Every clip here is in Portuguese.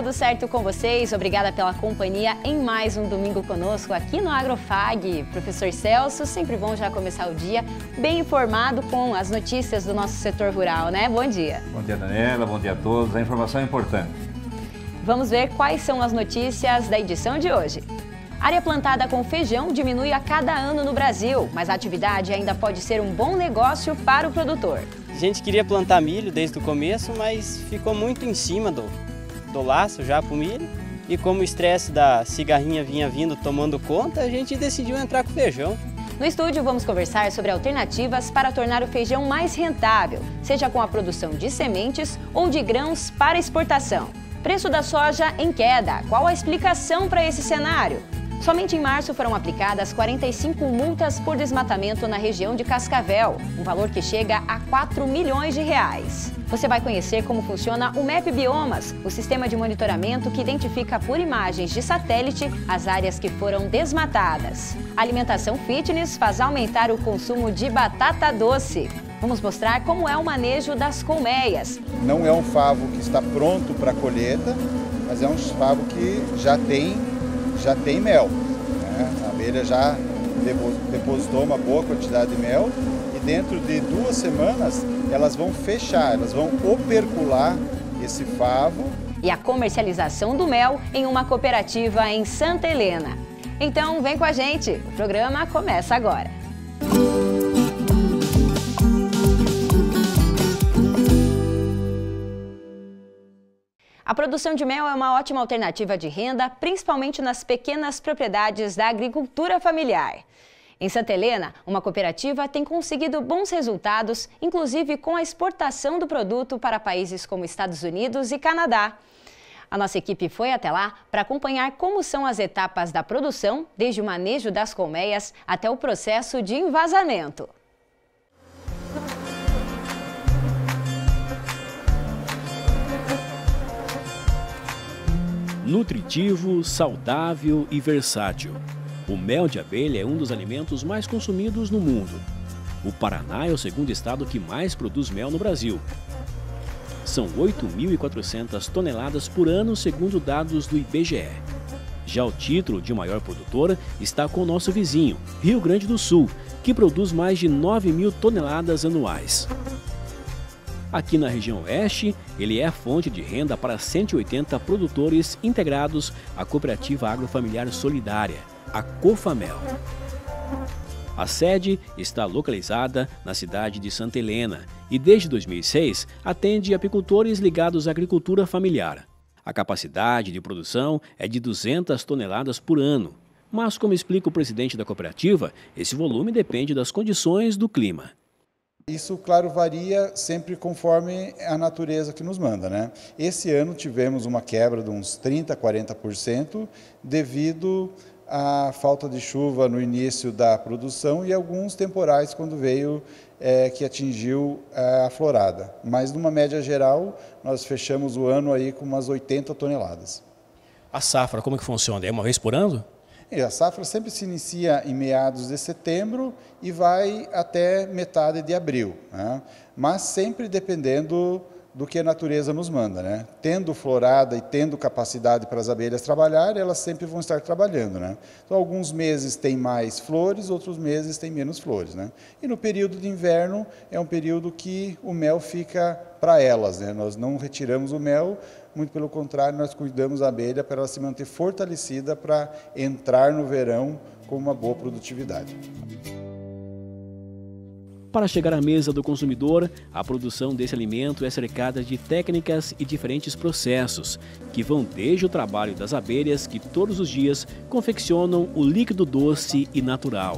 tudo certo com vocês? Obrigada pela companhia em mais um domingo conosco aqui no Agrofag. Professor Celso, sempre bom já começar o dia bem informado com as notícias do nosso setor rural, né? Bom dia. Bom dia, Daniela. Bom dia a todos. A informação é importante. Vamos ver quais são as notícias da edição de hoje. Área plantada com feijão diminui a cada ano no Brasil, mas a atividade ainda pode ser um bom negócio para o produtor. A gente queria plantar milho desde o começo, mas ficou muito em cima do laço já para o milho. E como o estresse da cigarrinha vinha vindo tomando conta, a gente decidiu entrar com feijão. No estúdio vamos conversar sobre alternativas para tornar o feijão mais rentável, seja com a produção de sementes ou de grãos para exportação. Preço da soja em queda. Qual a explicação para esse cenário? Somente em março foram aplicadas 45 multas por desmatamento na região de Cascavel, um valor que chega a 4 milhões de reais. Você vai conhecer como funciona o MAP Biomas, o sistema de monitoramento que identifica por imagens de satélite as áreas que foram desmatadas. A alimentação fitness faz aumentar o consumo de batata doce. Vamos mostrar como é o manejo das colmeias. Não é um favo que está pronto para a colheita, mas é um favo que já tem mel, né? A abelha já depositou uma boa quantidade de mel e dentro de 2 semanas elas vão fechar, elas vão opercular esse favo. E a comercialização do mel em uma cooperativa em Santa Helena. Então vem com a gente, o programa começa agora. A produção de mel é uma ótima alternativa de renda, principalmente nas pequenas propriedades da agricultura familiar. Em Santa Helena, uma cooperativa tem conseguido bons resultados, inclusive com a exportação do produto para países como Estados Unidos e Canadá. A nossa equipe foi até lá para acompanhar como são as etapas da produção, desde o manejo das colmeias até o processo de envasamento. Nutritivo, saudável e versátil. O mel de abelha é um dos alimentos mais consumidos no mundo. O Paraná é o segundo estado que mais produz mel no Brasil. São 8.400 toneladas por ano, segundo dados do IBGE. Já o título de maior produtora está com o nosso vizinho, Rio Grande do Sul, que produz mais de 9.000 toneladas anuais. Aqui na região oeste, ele é a fonte de renda para 180 produtores integrados à Cooperativa Agrofamiliar Solidária, a Cofamel. A sede está localizada na cidade de Santa Helena e desde 2006 atende apicultores ligados à agricultura familiar. A capacidade de produção é de 200 toneladas por ano, mas como explica o presidente da cooperativa, esse volume depende das condições do clima. Isso, claro, varia sempre conforme a natureza que nos manda, né? Esse ano tivemos uma quebra de uns 30%, 40% devido à falta de chuva no início da produção e alguns temporais quando veio que atingiu a florada. Mas, numa média geral, nós fechamos o ano aí com umas 80 toneladas. A safra, como que funciona? É uma vez por ano? A safra sempre se inicia em meados de setembro e vai até metade de abril, né? Mas sempre dependendo do que a natureza nos manda, né? Tendo florada e tendo capacidade para as abelhas trabalhar, elas sempre vão estar trabalhando, né? Então, alguns meses tem mais flores, outros meses tem menos flores, né? E no período de inverno é um período que o mel fica para elas, né? Nós não retiramos o mel, muito pelo contrário, nós cuidamos da abelha para ela se manter fortalecida para entrar no verão com uma boa produtividade. Para chegar à mesa do consumidor, a produção desse alimento é cercada de técnicas e diferentes processos, que vão desde o trabalho das abelhas que todos os dias confeccionam o líquido doce e natural.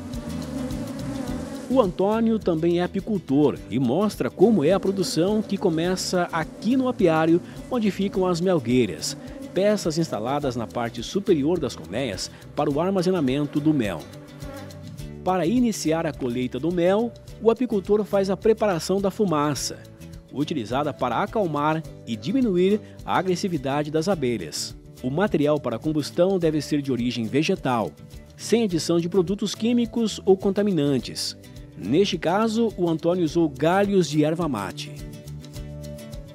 O Antônio também é apicultor e mostra como é a produção que começa aqui no apiário, onde ficam as melgueiras, peças instaladas na parte superior das colmeias para o armazenamento do mel. Para iniciar a colheita do mel, o apicultor faz a preparação da fumaça, utilizada para acalmar e diminuir a agressividade das abelhas. O material para a combustão deve ser de origem vegetal, sem adição de produtos químicos ou contaminantes. Neste caso, o Antônio usou galhos de erva mate.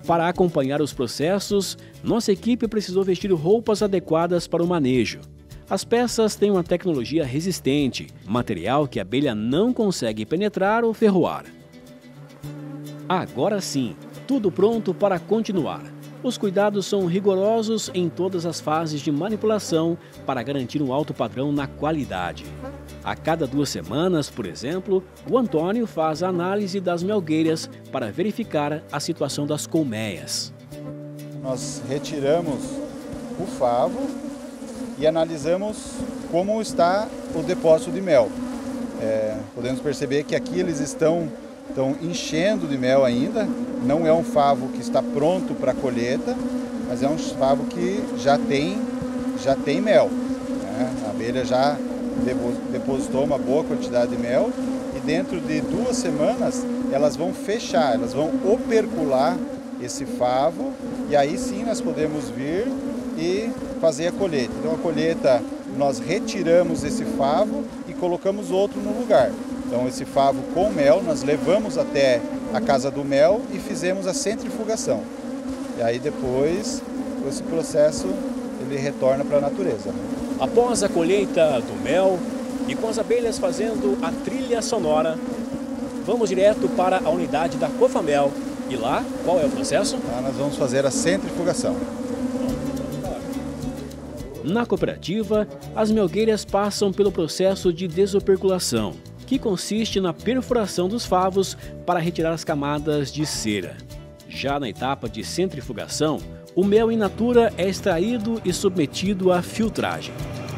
Para acompanhar os processos, nossa equipe precisou vestir roupas adequadas para o manejo. As peças têm uma tecnologia resistente, material que a abelha não consegue penetrar ou ferroar. Agora sim, tudo pronto para continuar. Os cuidados são rigorosos em todas as fases de manipulação para garantir um alto padrão na qualidade. A cada 2 semanas, por exemplo, o Antônio faz a análise das melgueiras para verificar a situação das colmeias. Nós retiramos o favo e analisamos como está o depósito de mel. Podemos perceber que aqui eles estão enchendo de mel ainda. Não é um favo que está pronto para a colheita, mas é um favo que já tem mel, né? A abelha já depositou uma boa quantidade de mel e dentro de 2 semanas elas vão fechar, elas vão opercular esse favo e aí sim nós podemos vir e fazer a colheita. Então a colheita, nós retiramos esse favo e colocamos outro no lugar. Então esse favo com mel nós levamos até a casa do mel e fizemos a centrifugação. E aí depois esse processo ele retorna para a natureza. Após a colheita do mel e com as abelhas fazendo a trilha sonora, vamos direto para a unidade da Cofamel. E lá, qual é o processo? Lá nós vamos fazer a centrifugação. Na cooperativa, as melgueiras passam pelo processo de desoperculação, que consiste na perfuração dos favos para retirar as camadas de cera. Já na etapa de centrifugação, o mel in natura é extraído e submetido à filtragem.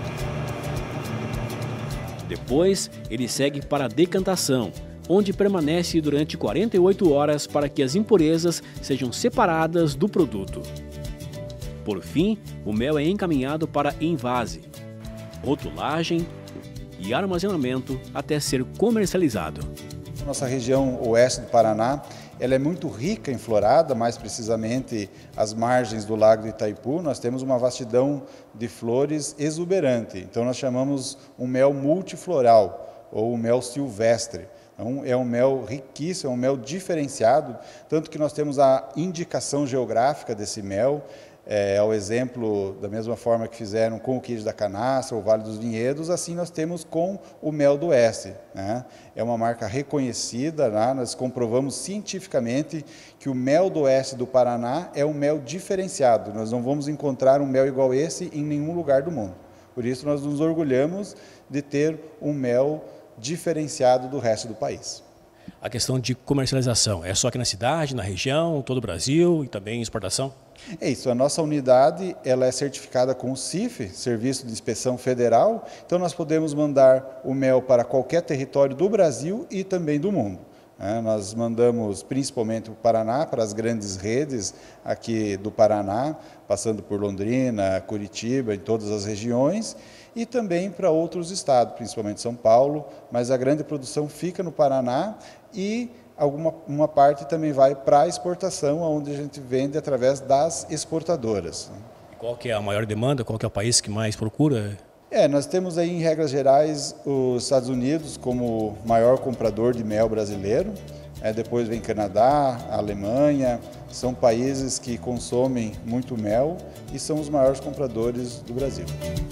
Depois, ele segue para a decantação, onde permanece durante 48 horas para que as impurezas sejam separadas do produto. Por fim, o mel é encaminhado para envase, rotulagem e armazenamento até ser comercializado. Nossa região oeste do Paraná, ela é muito rica em florada, mais precisamente as margens do Lago do Itaipu. Nós temos uma vastidão de flores exuberante, então nós chamamos um mel multifloral ou um mel silvestre. Então, é um mel riquíssimo, é um mel diferenciado, tanto que nós temos a indicação geográfica desse mel. Ao exemplo, da mesma forma que fizeram com o queijo da canastra, o Vale dos Vinhedos, assim nós temos com o mel do oeste, né? É uma marca reconhecida, né? Nós comprovamos cientificamente que o mel do oeste do Paraná é um mel diferenciado. Nós não vamos encontrar um mel igual esse em nenhum lugar do mundo. Por isso nós nos orgulhamos de ter um mel diferenciado do resto do país. A questão de comercialização é só aqui na cidade, na região, todo o Brasil e também exportação? É isso, a nossa unidade ela é certificada com o CIF, Serviço de Inspeção Federal, então nós podemos mandar o mel para qualquer território do Brasil e também do mundo. Nós mandamos principalmente o Paraná, para as grandes redes aqui do Paraná, passando por Londrina, Curitiba, em todas as regiões, e também para outros estados, principalmente São Paulo, mas a grande produção fica no Paraná e uma parte também vai para a exportação, onde a gente vende através das exportadoras. Qual que é a maior demanda? Qual que é o país que mais procura? Nós temos aí, em regras gerais, os Estados Unidos como maior comprador de mel brasileiro. Depois vem Canadá, a Alemanha, são países que consomem muito mel e são os maiores compradores do Brasil.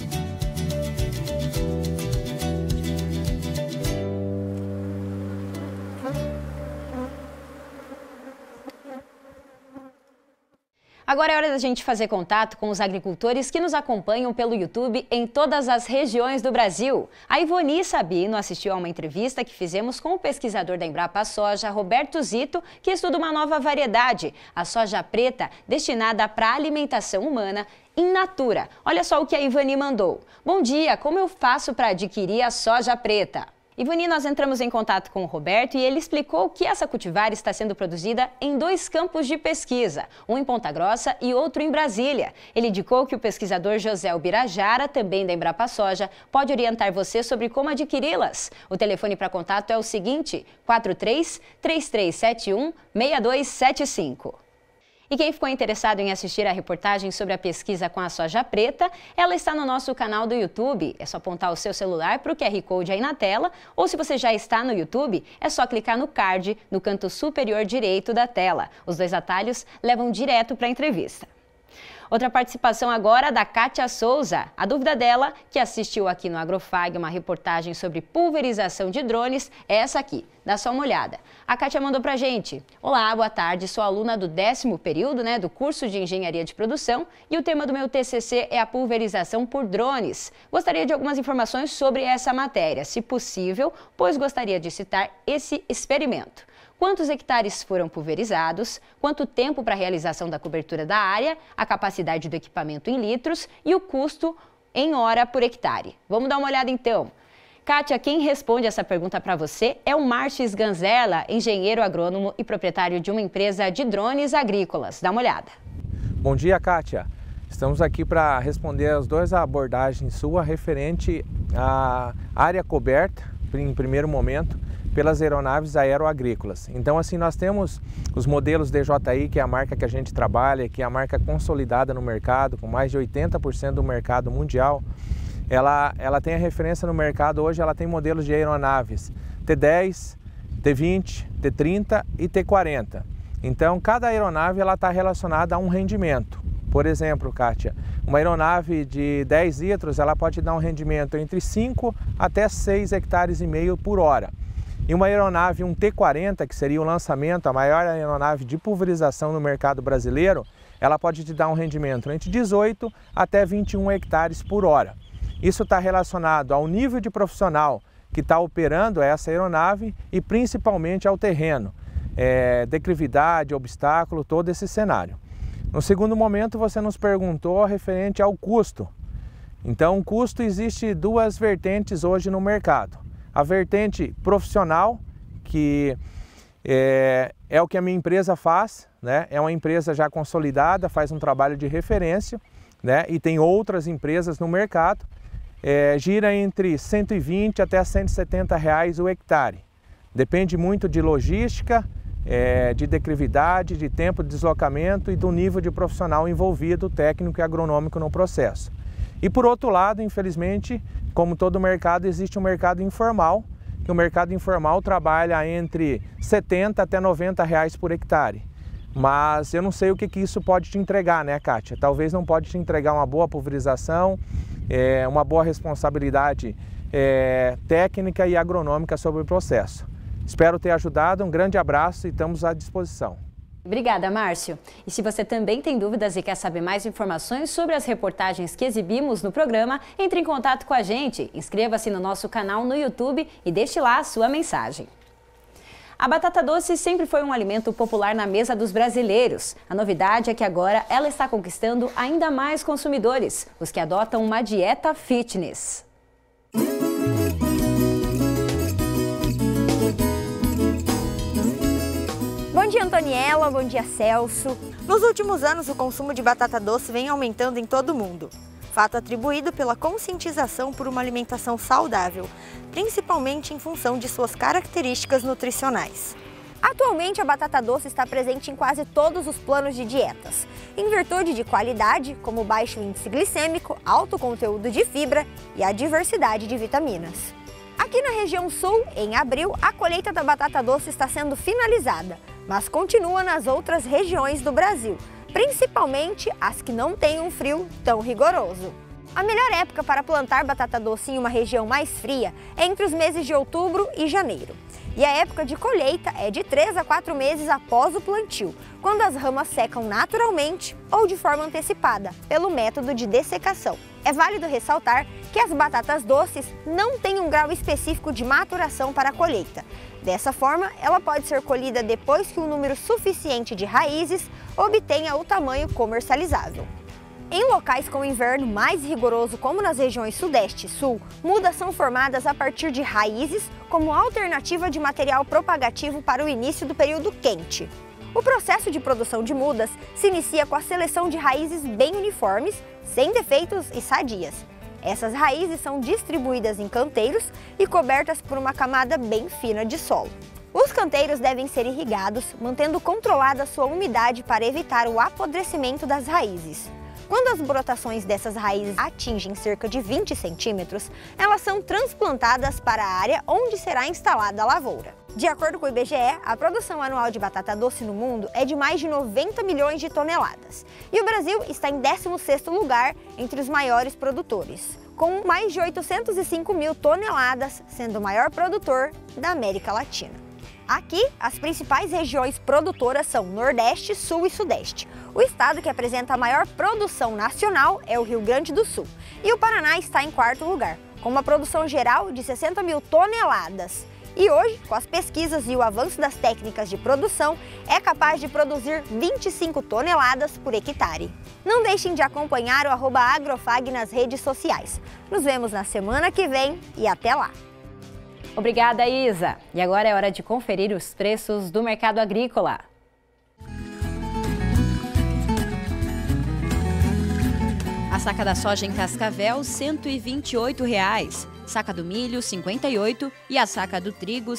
Agora é hora da gente fazer contato com os agricultores que nos acompanham pelo YouTube em todas as regiões do Brasil. A Ivoni Sabino assistiu a uma entrevista que fizemos com o pesquisador da Embrapa Soja, Roberto Zito, que estuda uma nova variedade, a soja preta, destinada para alimentação humana in natura. Olha só o que a Ivoni mandou. Bom dia, como eu faço para adquirir a soja preta? Ivoni, nós entramos em contato com o Roberto e ele explicou que essa cultivar está sendo produzida em 2 campos de pesquisa, um em Ponta Grossa e outro em Brasília. Ele indicou que o pesquisador José Ubirajara, também da Embrapa Soja, pode orientar você sobre como adquiri-las. O telefone para contato é o seguinte, 43-3371-6275. E quem ficou interessado em assistir a reportagem sobre a pesquisa com a soja preta, ela está no nosso canal do YouTube. É só apontar o seu celular para o QR Code aí na tela, ou se você já está no YouTube, é só clicar no card no canto superior direito da tela. Os 2 atalhos levam direto para a entrevista. Outra participação agora da Kátia Souza. A dúvida dela, que assistiu aqui no Agrofag uma reportagem sobre pulverização de drones, é essa aqui. Dá só uma olhada. A Kátia mandou pra gente. Olá, boa tarde. Sou aluna do 10º período, do curso de Engenharia de Produção e o tema do meu TCC é a pulverização por drones. Gostaria de algumas informações sobre essa matéria, se possível, pois gostaria de citar esse experimento. Quantos hectares foram pulverizados, quanto tempo para a realização da cobertura da área, a capacidade do equipamento em litros e o custo em hora por hectare. Vamos dar uma olhada então. Kátia, quem responde essa pergunta para você é o Márcio Sganzerla, engenheiro agrônomo e proprietário de uma empresa de drones agrícolas. Dá uma olhada. Bom dia, Kátia. Estamos aqui para responder as 2 abordagens suas referente à área coberta, em primeiro momento, pelas aeronaves aeroagrícolas. Então, assim, nós temos os modelos DJI, que é a marca que a gente trabalha, que é a marca consolidada no mercado, com mais de 80% do mercado mundial. Ela tem a referência no mercado hoje, ela tem modelos de aeronaves T10, T20, T30 e T40. Então, cada aeronave está relacionada a um rendimento. Por exemplo, Kátia, uma aeronave de 10 litros, ela pode dar um rendimento entre 5 até 6 hectares e meio por hora. E uma aeronave, um T40, que seria o lançamento, a maior aeronave de pulverização no mercado brasileiro, ela pode te dar um rendimento entre 18 até 21 hectares por hora. Isso está relacionado ao nível de profissional que está operando essa aeronave e principalmente ao terreno, declividade, obstáculo, todo esse cenário. No segundo momento, você nos perguntou referente ao custo. Então, o custo existe 2 vertentes hoje no mercado. A vertente profissional, que é o que a minha empresa faz, é uma empresa já consolidada, faz um trabalho de referência, e tem outras empresas no mercado, gira entre 120 até 170 reais o hectare. Depende muito de logística, de declividade, de tempo de deslocamento e do nível de profissional envolvido, técnico e agronômico no processo. E por outro lado, infelizmente, como todo mercado, existe um mercado informal, que o mercado informal trabalha entre 70 até 90 reais por hectare. Mas eu não sei o que isso pode te entregar, né, Kátia? Talvez não pode te entregar uma boa pulverização, uma boa responsabilidade técnica e agronômica sobre o processo. Espero ter ajudado, um grande abraço e estamos à disposição. Obrigada, Márcio. E se você também tem dúvidas e quer saber mais informações sobre as reportagens que exibimos no programa, entre em contato com a gente, inscreva-se no nosso canal no YouTube e deixe lá a sua mensagem. A batata doce sempre foi um alimento popular na mesa dos brasileiros. A novidade é que agora ela está conquistando ainda mais consumidores, os que adotam uma dieta fitness. Bom dia, Antoniela, bom dia, Celso. Nos últimos anos, o consumo de batata doce vem aumentando em todo o mundo. Fato atribuído pela conscientização por uma alimentação saudável, principalmente em função de suas características nutricionais. Atualmente, a batata doce está presente em quase todos os planos de dietas, em virtude de qualidade, como baixo índice glicêmico, alto conteúdo de fibra e a diversidade de vitaminas. Aqui na região sul, em abril, a colheita da batata doce está sendo finalizada, mas continua nas outras regiões do Brasil, principalmente as que não têm um frio tão rigoroso. A melhor época para plantar batata doce em uma região mais fria é entre os meses de outubro e janeiro. E a época de colheita é de 3 a 4 meses após o plantio, quando as ramas secam naturalmente ou de forma antecipada, pelo método de dessecação. É válido ressaltar que as batatas doces não têm um grau específico de maturação para a colheita. Dessa forma, ela pode ser colhida depois que um número suficiente de raízes obtenha o tamanho comercializável. Em locais com inverno mais rigoroso, como nas regiões Sudeste e Sul, mudas são formadas a partir de raízes como alternativa de material propagativo para o início do período quente. O processo de produção de mudas se inicia com a seleção de raízes bem uniformes, sem defeitos e sadias. Essas raízes são distribuídas em canteiros e cobertas por uma camada bem fina de solo. Os canteiros devem ser irrigados, mantendo controlada sua umidade para evitar o apodrecimento das raízes. Quando as brotações dessas raízes atingem cerca de 20 centímetros, elas são transplantadas para a área onde será instalada a lavoura. De acordo com o IBGE, a produção anual de batata doce no mundo é de mais de 90 milhões de toneladas. E o Brasil está em 16º lugar entre os maiores produtores, com mais de 805 mil toneladas, sendo o maior produtor da América Latina. Aqui, as principais regiões produtoras são Nordeste, Sul e Sudeste. O estado que apresenta a maior produção nacional é o Rio Grande do Sul. E o Paraná está em 4º lugar, com uma produção geral de 60 mil toneladas. E hoje, com as pesquisas e o avanço das técnicas de produção, é capaz de produzir 25 toneladas por hectare. Não deixem de acompanhar o @agrofag nas redes sociais. Nos vemos na semana que vem e até lá! Obrigada, Isa. E agora é hora de conferir os preços do mercado agrícola. A saca da soja em Cascavel, R$ 128,00. Saca do milho, R$ 58,00 e a saca do trigo, R$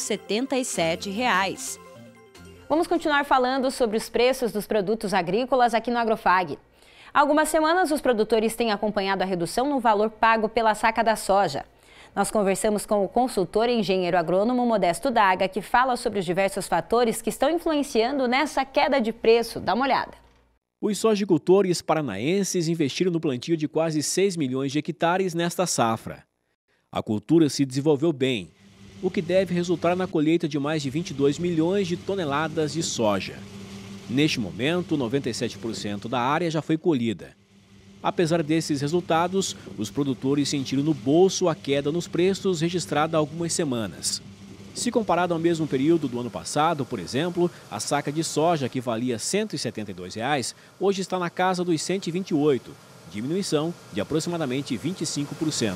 77,00. Vamos continuar falando sobre os preços dos produtos agrícolas aqui no Agrofag. Há algumas semanas, os produtores têm acompanhado a redução no valor pago pela saca da soja. Nós conversamos com o consultor e engenheiro agrônomo Modesto Daga, que fala sobre os diversos fatores que estão influenciando nessa queda de preço. Dá uma olhada. Os sojicultores paranaenses investiram no plantio de quase 6 milhões de hectares nesta safra. A cultura se desenvolveu bem, o que deve resultar na colheita de mais de 22 milhões de toneladas de soja. Neste momento, 97% da área já foi colhida. Apesar desses resultados, os produtores sentiram no bolso a queda nos preços registrada há algumas semanas. Se comparado ao mesmo período do ano passado, por exemplo, a saca de soja, que valia R$ 172,00, hoje está na casa dos R$ 128,00, diminuição de aproximadamente 25%.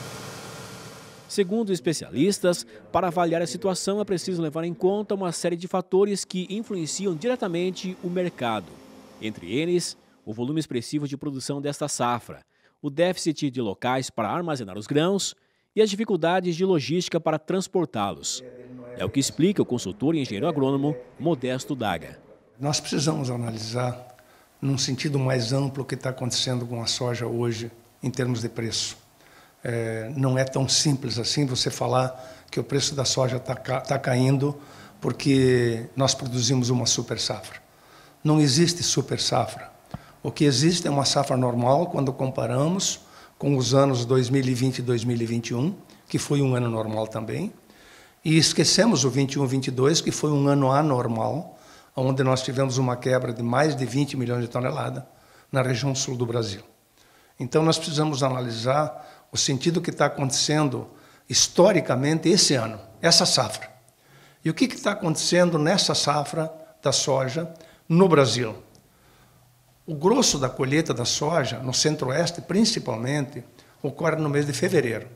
Segundo especialistas, para avaliar a situação é preciso levar em conta uma série de fatores que influenciam diretamente o mercado. Entre eles, o volume expressivo de produção desta safra, o déficit de locais para armazenar os grãos e as dificuldades de logística para transportá-los. É o que explica o consultor e engenheiro agrônomo Modesto Daga. Nós precisamos analisar, num sentido mais amplo, o que está acontecendo com a soja hoje em termos de preço. Não é tão simples assim você falar que o preço da soja está caindo porque nós produzimos uma super safra. Não existe super safra. O que existe é uma safra normal quando comparamos com os anos 2020 e 2021, que foi um ano normal também, e esquecemos o 21-22, que foi um ano anormal, onde nós tivemos uma quebra de mais de 20 milhões de toneladas na região sul do Brasil. Então nós precisamos analisar o sentido que está acontecendo historicamente esse ano, essa safra. E o que está acontecendo nessa safra da soja no Brasil? O grosso da colheita da soja, no centro-oeste principalmente, ocorre no mês de fevereiro.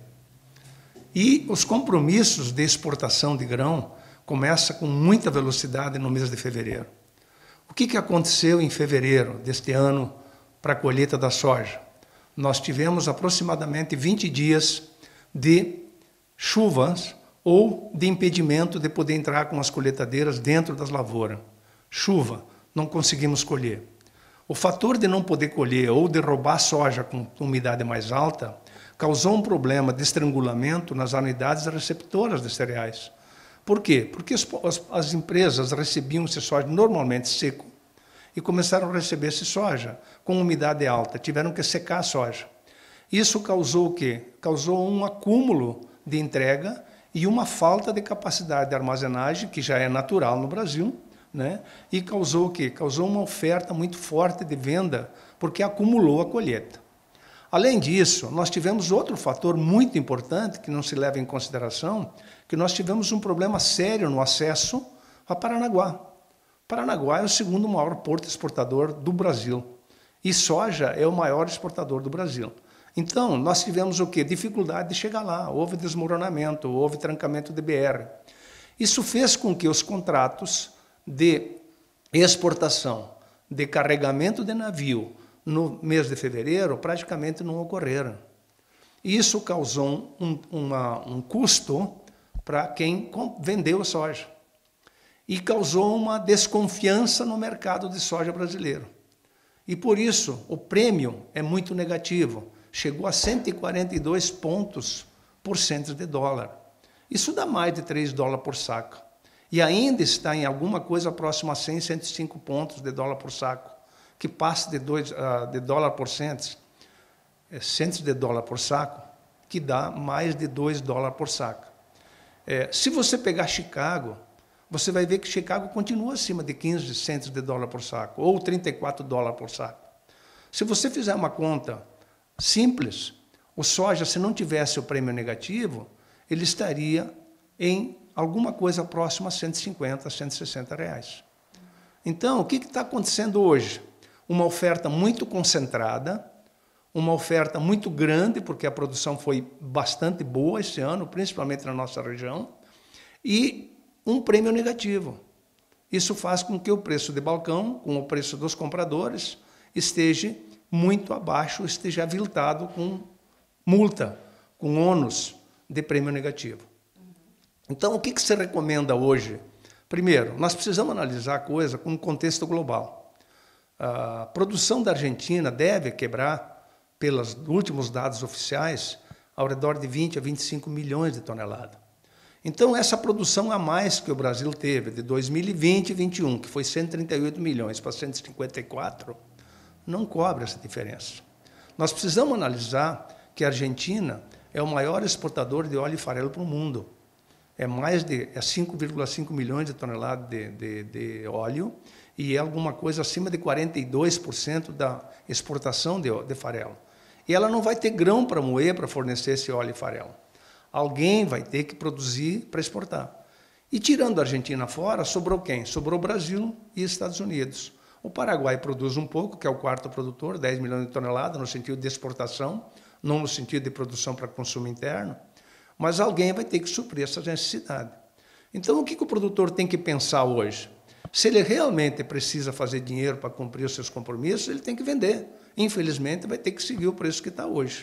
E os compromissos de exportação de grão começam com muita velocidade no mês de fevereiro. O que aconteceu em fevereiro deste ano para a colheita da soja? Nós tivemos aproximadamente 20 dias de chuvas ou de impedimento de poder entrar com as colheitadeiras dentro das lavouras. Chuva, não conseguimos colher. O fator de não poder colher ou de roubar soja com umidade mais alta causou um problema de estrangulamento nas unidades receptoras de cereais. Por quê? Porque as empresas recebiam esse soja normalmente seco e começaram a receber esse soja com umidade alta, tiveram que secar a soja. Isso causou o quê? Causou um acúmulo de entrega e uma falta de capacidade de armazenagem, que já é natural no Brasil, né? E causou o quê? Causou uma oferta muito forte de venda, porque acumulou a colheita. Além disso, nós tivemos outro fator muito importante, que não se leva em consideração, que nós tivemos um problema sério no acesso a Paranaguá. Paranaguá é o segundo maior porto exportador do Brasil, e soja é o maior exportador do Brasil. Então, nós tivemos o quê? Dificuldade de chegar lá, houve desmoronamento, houve trancamento de BR. Isso fez com que os contratos de exportação, de carregamento de navio no mês de fevereiro praticamente não ocorreram. Isso causou um custo para quem vendeu a soja. e causou uma desconfiança no mercado de soja brasileiro. E por isso o prêmio é muito negativo, chegou a 142 pontos por cento de dólar. Isso dá mais de 3 dólares por saco. E ainda está em alguma coisa próxima a 100, 105 pontos de dólar por saco, que passa de dólar por cento, centos de dólar por saco, que dá mais de 2 dólares por saco. Se você pegar Chicago, você vai ver que Chicago continua acima de 15 centos de dólar por saco, ou 34 dólares por saco. Se você fizer uma conta simples, o soja, se não tivesse o prêmio negativo, ele estaria em alguma coisa próxima a 150, 160 reais. Então, o que está acontecendo hoje? Uma oferta muito concentrada, uma oferta muito grande, porque a produção foi bastante boa esse ano, principalmente na nossa região, e um prêmio negativo. Isso faz com que o preço de balcão, com o preço dos compradores, esteja muito abaixo, esteja aviltado com multa, com ônus de prêmio negativo. Então, o que se recomenda hoje? Primeiro, nós precisamos analisar a coisa com um contexto global. A produção da Argentina deve quebrar, pelos últimos dados oficiais, ao redor de 20 a 25 milhões de toneladas. Então, essa produção a mais que o Brasil teve, de 2020 e 2021, que foi 138 milhões para 154, não cobre essa diferença. Nós precisamos analisar que a Argentina é o maior exportador de óleo e farelo para o mundo. É mais de 5,5 milhões de toneladas de óleo e é alguma coisa acima de 42% da exportação de farelo. E ela não vai ter grão para moer para fornecer esse óleo e farelo. Alguém vai ter que produzir para exportar. E tirando a Argentina fora, sobrou quem? Sobrou o Brasil e Estados Unidos. O Paraguai produz um pouco, que é o quarto produtor, 10 milhões de toneladas, no sentido de exportação, não no sentido de produção para consumo interno, mas alguém vai ter que suprir essa necessidade. Então, o que o produtor tem que pensar hoje? Se ele realmente precisa fazer dinheiro para cumprir os seus compromissos, ele tem que vender. Infelizmente, vai ter que seguir o preço que está hoje.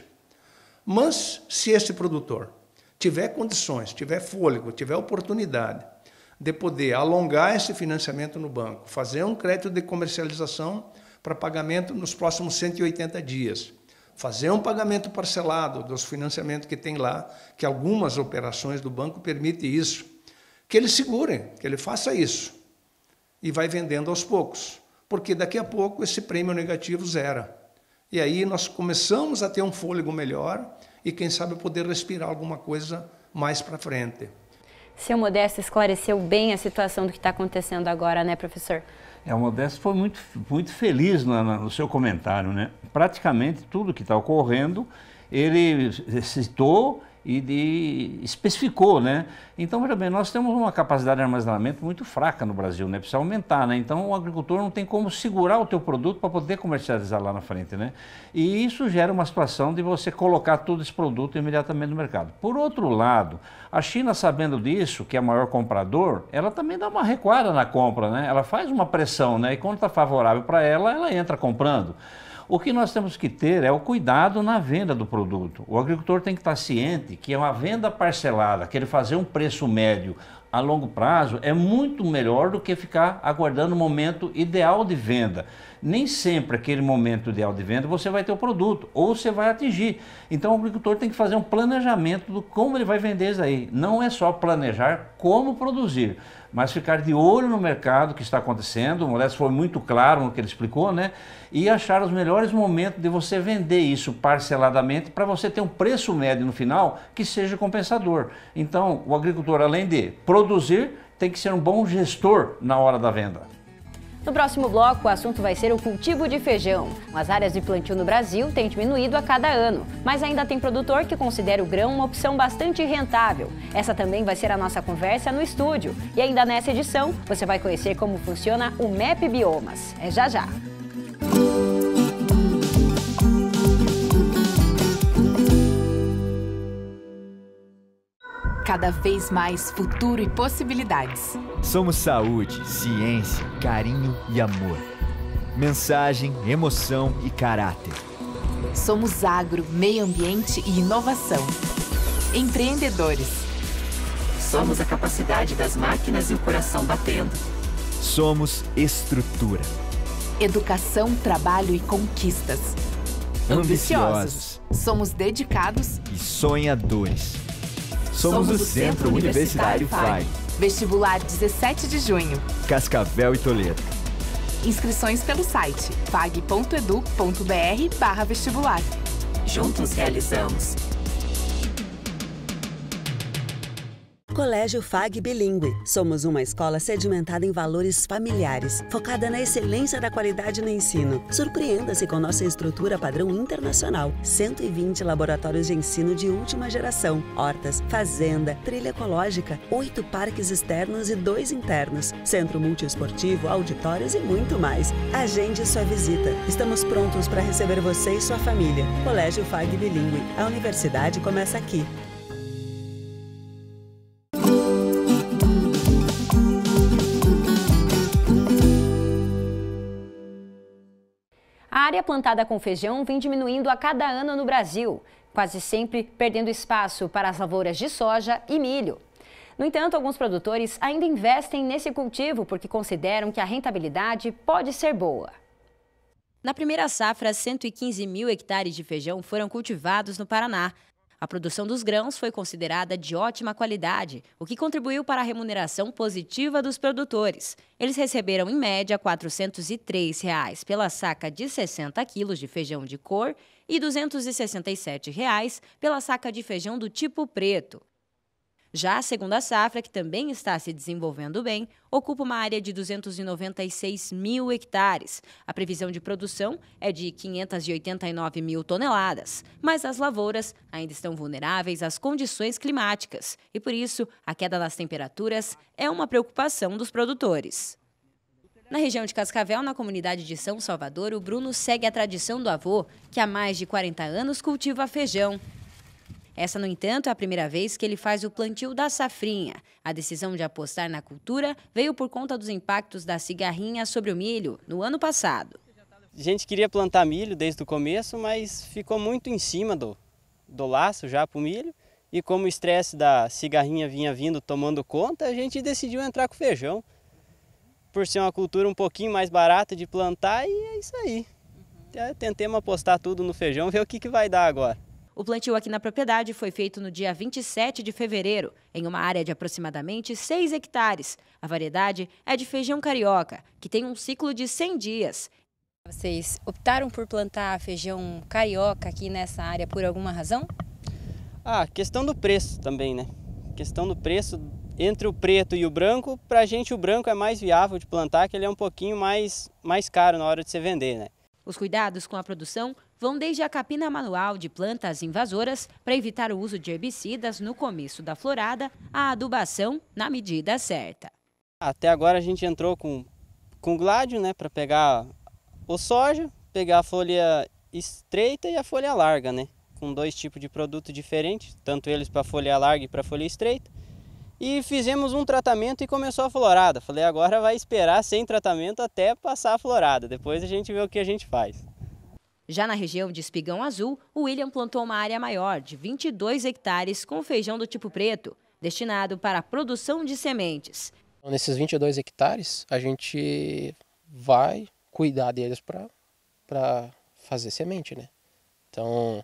Mas, se esse produtor tiver condições, tiver fôlego, tiver oportunidade de poder alongar esse financiamento no banco, fazer um crédito de comercialização para pagamento nos próximos 180 dias, fazer um pagamento parcelado dos financiamentos que tem lá, que algumas operações do banco permitem isso, que ele segure, que ele faça isso e vai vendendo aos poucos, porque daqui a pouco esse prêmio negativo zera. E aí nós começamos a ter um fôlego melhor e quem sabe poder respirar alguma coisa mais para frente. Seu Modesto esclareceu bem a situação do que está acontecendo agora, né, professor? O Modesto foi muito feliz no seu comentário, né? Praticamente tudo que está ocorrendo, ele citou e especificou, né? Então, veja bem, nós temos uma capacidade de armazenamento muito fraca no Brasil, né? Precisa aumentar, né? Então, o agricultor não tem como segurar o teu produto para poder comercializar lá na frente, né? E isso gera uma situação de você colocar todo esse produto imediatamente no mercado. Por outro lado, a China, sabendo disso, que é o maior comprador, ela também dá uma recuada na compra, né? Ela faz uma pressão, né? E quando está favorável para ela, ela entra comprando. O que nós temos que ter é o cuidado na venda do produto. O agricultor tem que estar ciente que uma venda parcelada, que ele fazer um preço médio a longo prazo, é muito melhor do que ficar aguardando o momento ideal de venda. Nem sempre aquele momento ideal de venda você vai ter o produto, ou você vai atingir. Então o agricultor tem que fazer um planejamento do como ele vai vender isso aí. Não é só planejar como produzir, mas ficar de olho no mercado que está acontecendo. O Modesto foi muito claro no que ele explicou, né? E achar os melhores momentos de você vender isso parceladamente para você ter um preço médio no final que seja compensador. Então, o agricultor, além de produzir, tem que ser um bom gestor na hora da venda. No próximo bloco, o assunto vai ser o cultivo de feijão. As áreas de plantio no Brasil têm diminuído a cada ano, mas ainda tem produtor que considera o grão uma opção bastante rentável. Essa também vai ser a nossa conversa no estúdio. E ainda nessa edição, você vai conhecer como funciona o MEP Biomas. É já já! Cada vez mais futuro e possibilidades. Somos saúde, ciência, carinho e amor. Mensagem, emoção e caráter. Somos agro, meio ambiente e inovação. Empreendedores. Somos a capacidade das máquinas e o coração batendo. Somos estrutura. Educação, trabalho e conquistas. Ambiciosos. Somos dedicados E sonhadores. Somos o Centro Universitário FAG. Vestibular 17 de junho. Cascavel e Toledo. Inscrições pelo site fag.edu.br/vestibular. Juntos realizamos. Colégio FAG Bilíngue. Somos uma escola sedimentada em valores familiares, focada na excelência da qualidade no ensino. Surpreenda-se com nossa estrutura padrão internacional. 120 laboratórios de ensino de última geração, hortas, fazenda, trilha ecológica, 8 parques externos e 2 internos, centro multiesportivo, auditórios e muito mais. Agende sua visita. Estamos prontos para receber você e sua família. Colégio FAG Bilíngue. A universidade começa aqui. A área plantada com feijão vem diminuindo a cada ano no Brasil, quase sempre perdendo espaço para as lavouras de soja e milho. No entanto, alguns produtores ainda investem nesse cultivo porque consideram que a rentabilidade pode ser boa. Na primeira safra, 115 mil hectares de feijão foram cultivados no Paraná. A produção dos grãos foi considerada de ótima qualidade, o que contribuiu para a remuneração positiva dos produtores. Eles receberam, em média, R$ 403 pela saca de 60 quilos de feijão de cor e R$ 267 pela saca de feijão do tipo preto. Já a segunda safra, que também está se desenvolvendo bem, ocupa uma área de 296 mil hectares. A previsão de produção é de 589 mil toneladas, mas as lavouras ainda estão vulneráveis às condições climáticas e, por isso, a queda das temperaturas é uma preocupação dos produtores. Na região de Cascavel, na comunidade de São Salvador, o Bruno segue a tradição do avô, que há mais de 40 anos cultiva feijão. Essa, no entanto, é a primeira vez que ele faz o plantio da safrinha. A decisão de apostar na cultura veio por conta dos impactos da cigarrinha sobre o milho no ano passado. A gente queria plantar milho desde o começo, mas ficou muito em cima do laço já para o milho. E como o estresse da cigarrinha vinha vindo tomando conta, a gente decidiu entrar com feijão. Por ser uma cultura um pouquinho mais barata de plantar, e é isso aí. Tentemos apostar tudo no feijão, ver o que vai dar agora. O plantio aqui na propriedade foi feito no dia 27 de fevereiro, em uma área de aproximadamente 6 hectares. A variedade é de feijão carioca, que tem um ciclo de 100 dias. Vocês optaram por plantar feijão carioca aqui nessa área por alguma razão? Questão do preço também, né? Questão do preço, entre o preto e o branco, pra gente o branco é mais viável de plantar, que ele é um pouquinho mais caro na hora de você vender, né? Os cuidados com a produção vão desde a capina manual de plantas invasoras para evitar o uso de herbicidas no começo da florada, a adubação na medida certa. Até agora a gente entrou com gládio, né, para pegar o soja, pegar a folha estreita e a folha larga, né, com 2 tipos de produto diferentes, tanto eles para folha larga e para folha estreita. E fizemos um tratamento e começou a florada. Falei, agora vai esperar sem tratamento até passar a florada. Depois a gente vê o que a gente faz. Já na região de Espigão Azul, o William plantou uma área maior de 22 hectares com feijão do tipo preto, destinado para a produção de sementes. Nesses 22 hectares, a gente vai cuidar deles para fazer semente, né? Então,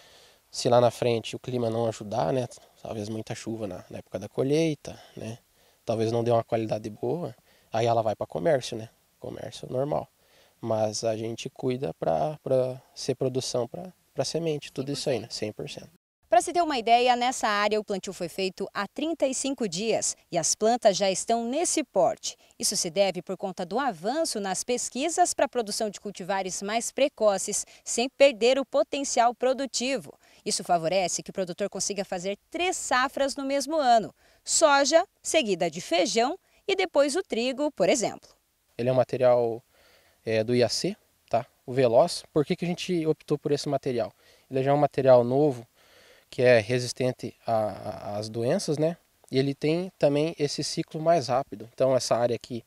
se lá na frente o clima não ajudar, né? Talvez muita chuva na época da colheita, né? Talvez não dê uma qualidade boa, aí ela vai para comércio, né? Comércio normal. Mas a gente cuida para ser produção para semente, tudo 100%. Isso aí, né? 100%. Para se ter uma ideia, nessa área o plantio foi feito há 35 dias e as plantas já estão nesse porte. Isso se deve por conta do avanço nas pesquisas para a produção de cultivares mais precoces, sem perder o potencial produtivo. Isso favorece que o produtor consiga fazer 3 safras no mesmo ano: soja, seguida de feijão e depois o trigo, por exemplo. Ele é um material do IAC, tá? O Veloz. Por que a gente optou por esse material? Ele já é um material novo, que é resistente às doenças, né? E ele tem também esse ciclo mais rápido. Então essa área aqui,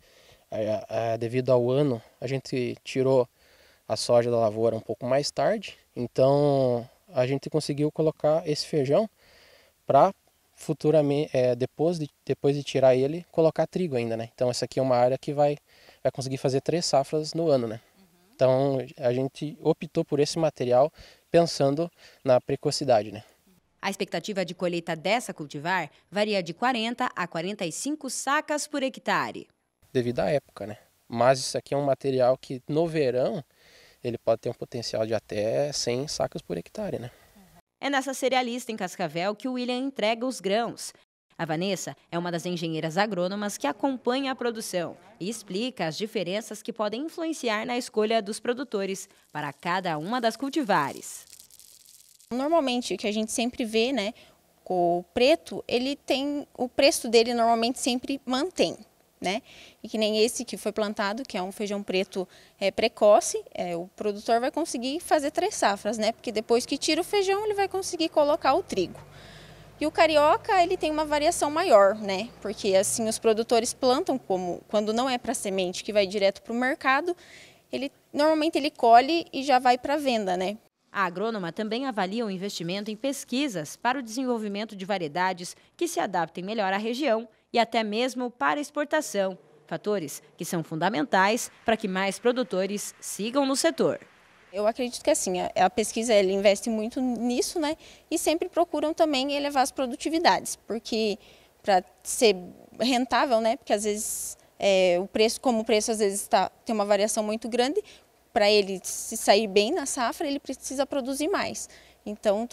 devido ao ano, a gente tirou a soja da lavoura um pouco mais tarde. Então a gente conseguiu colocar esse feijão para futuramente, depois de tirar ele, colocar trigo ainda, né? Então essa aqui é uma área que vai conseguir fazer 3 safras no ano, né? Então a gente optou por esse material pensando na precocidade, né? A expectativa de colheita dessa cultivar varia de 40 a 45 sacas por hectare. Devido à época, né? Mas isso aqui é um material que no verão ele pode ter um potencial de até 100 sacas por hectare, né? É nessa cerealista em Cascavel que o William entrega os grãos. A Vanessa é uma das engenheiras agrônomas que acompanha a produção e explica as diferenças que podem influenciar na escolha dos produtores para cada uma das cultivares. Normalmente, o que a gente sempre vê, né, o preto, ele tem, o preço dele normalmente sempre mantém, né? E que nem esse que foi plantado, que é um feijão preto precoce, o produtor vai conseguir fazer 3 safras, né? Porque depois que tira o feijão, ele vai conseguir colocar o trigo. E o carioca, ele tem uma variação maior, né? Porque assim os produtores plantam como quando não é para semente, que vai direto para o mercado, normalmente ele colhe e já vai para venda, né? A agrônoma também avalia o investimento em pesquisas para o desenvolvimento de variedades que se adaptem melhor à região e até mesmo para exportação, fatores que são fundamentais para que mais produtores sigam no setor. Eu acredito que assim, a pesquisa ele investe muito nisso, né? E sempre procuram também elevar as produtividades, porque para ser rentável, né? Porque às vezes como o preço às vezes tem uma variação muito grande, para ele se sair bem na safra, ele precisa produzir mais. Então,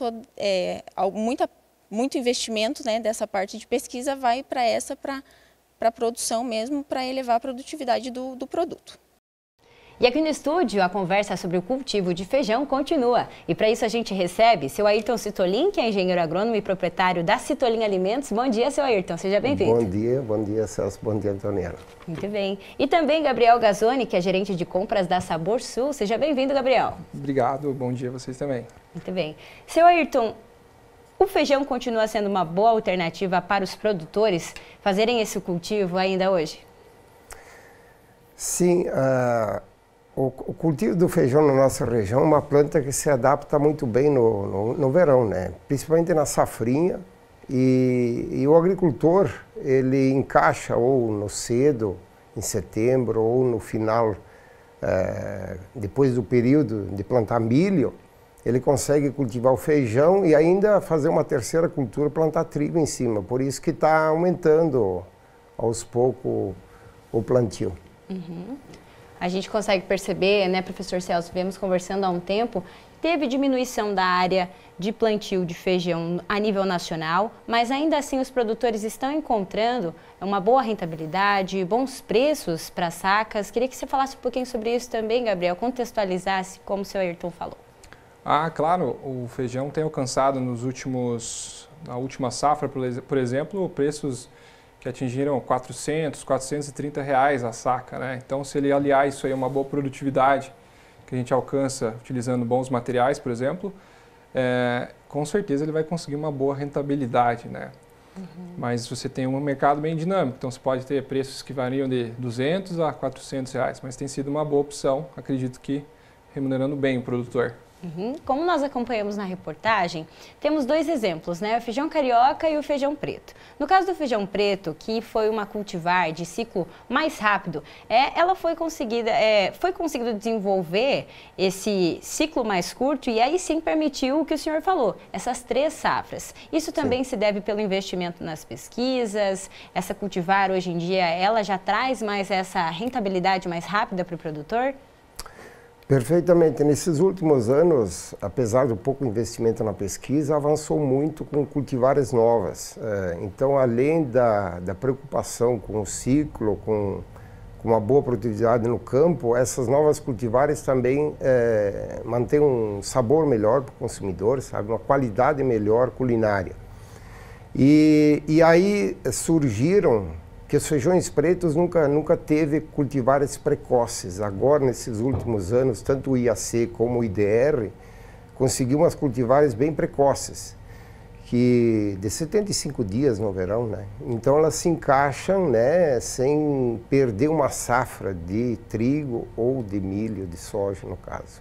muito investimento, né, dessa parte de pesquisa vai para a produção mesmo, para elevar a produtividade do produto. E aqui no estúdio, a conversa sobre o cultivo de feijão continua. E para isso a gente recebe seu Ayrton Citolin, que é engenheiro agrônomo e proprietário da Citolin Alimentos. Bom dia, seu Ayrton, seja bem-vindo. Bom dia, Celso, bom dia, Antoniela. Muito bem. E também Gabriel Gazzoni, que é gerente de compras da Sabor Sul. Seja bem-vindo, Gabriel. Obrigado, bom dia a vocês também. Muito bem. Seu Ayrton, o feijão continua sendo uma boa alternativa para os produtores fazerem esse cultivo ainda hoje? Sim, o cultivo do feijão na nossa região é uma planta que se adapta muito bem no verão, né? Principalmente na safrinha. E o agricultor, ele encaixa ou no cedo, em setembro, ou no final, depois do período de plantar milho, ele consegue cultivar o feijão e ainda fazer uma terceira cultura, plantar trigo em cima. Por isso que está aumentando aos poucos o plantio. Uhum. A gente consegue perceber, né, professor Celso, viemos conversando há um tempo, teve diminuição da área de plantio de feijão a nível nacional, mas ainda assim os produtores estão encontrando uma boa rentabilidade, bons preços para sacas. Queria que você falasse um pouquinho sobre isso também, Gabriel, contextualizasse como o seu Ayrton falou. Ah, claro, o feijão tem alcançado na última safra, por exemplo, preços que atingiram 400, 430 reais a saca, né? Então, se ele aliar isso aí a uma boa produtividade que a gente alcança utilizando bons materiais, por exemplo, com certeza ele vai conseguir uma boa rentabilidade, né? Uhum. Mas você tem um mercado bem dinâmico, então você pode ter preços que variam de 200 a 400 reais, mas tem sido uma boa opção, acredito que remunerando bem o produtor. Uhum. Como nós acompanhamos na reportagem, temos 2 exemplos, né? O feijão carioca e o feijão preto. No caso do feijão preto, que foi uma cultivar de ciclo mais rápido, ela foi conseguido desenvolver esse ciclo mais curto e aí sim permitiu o que o senhor falou, essas 3 safras. Isso também se deve pelo investimento nas pesquisas, essa cultivar hoje em dia, ela já traz mais essa rentabilidade mais rápida para o produtor? Perfeitamente. Nesses últimos anos, apesar do pouco investimento na pesquisa, avançou muito com cultivares novas. Então, além da preocupação com o ciclo, com uma boa produtividade no campo, essas novas cultivares também mantêm um sabor melhor para o consumidor, sabe? Uma qualidade melhor culinária. E aí surgiram que os feijões pretos nunca teve cultivares precoces. Agora, nesses últimos anos, tanto o IAC como o IDR conseguiu umas cultivares bem precoces, que de 75 dias no verão, né? Então elas se encaixam, né, sem perder uma safra de trigo ou de milho, de soja, no caso.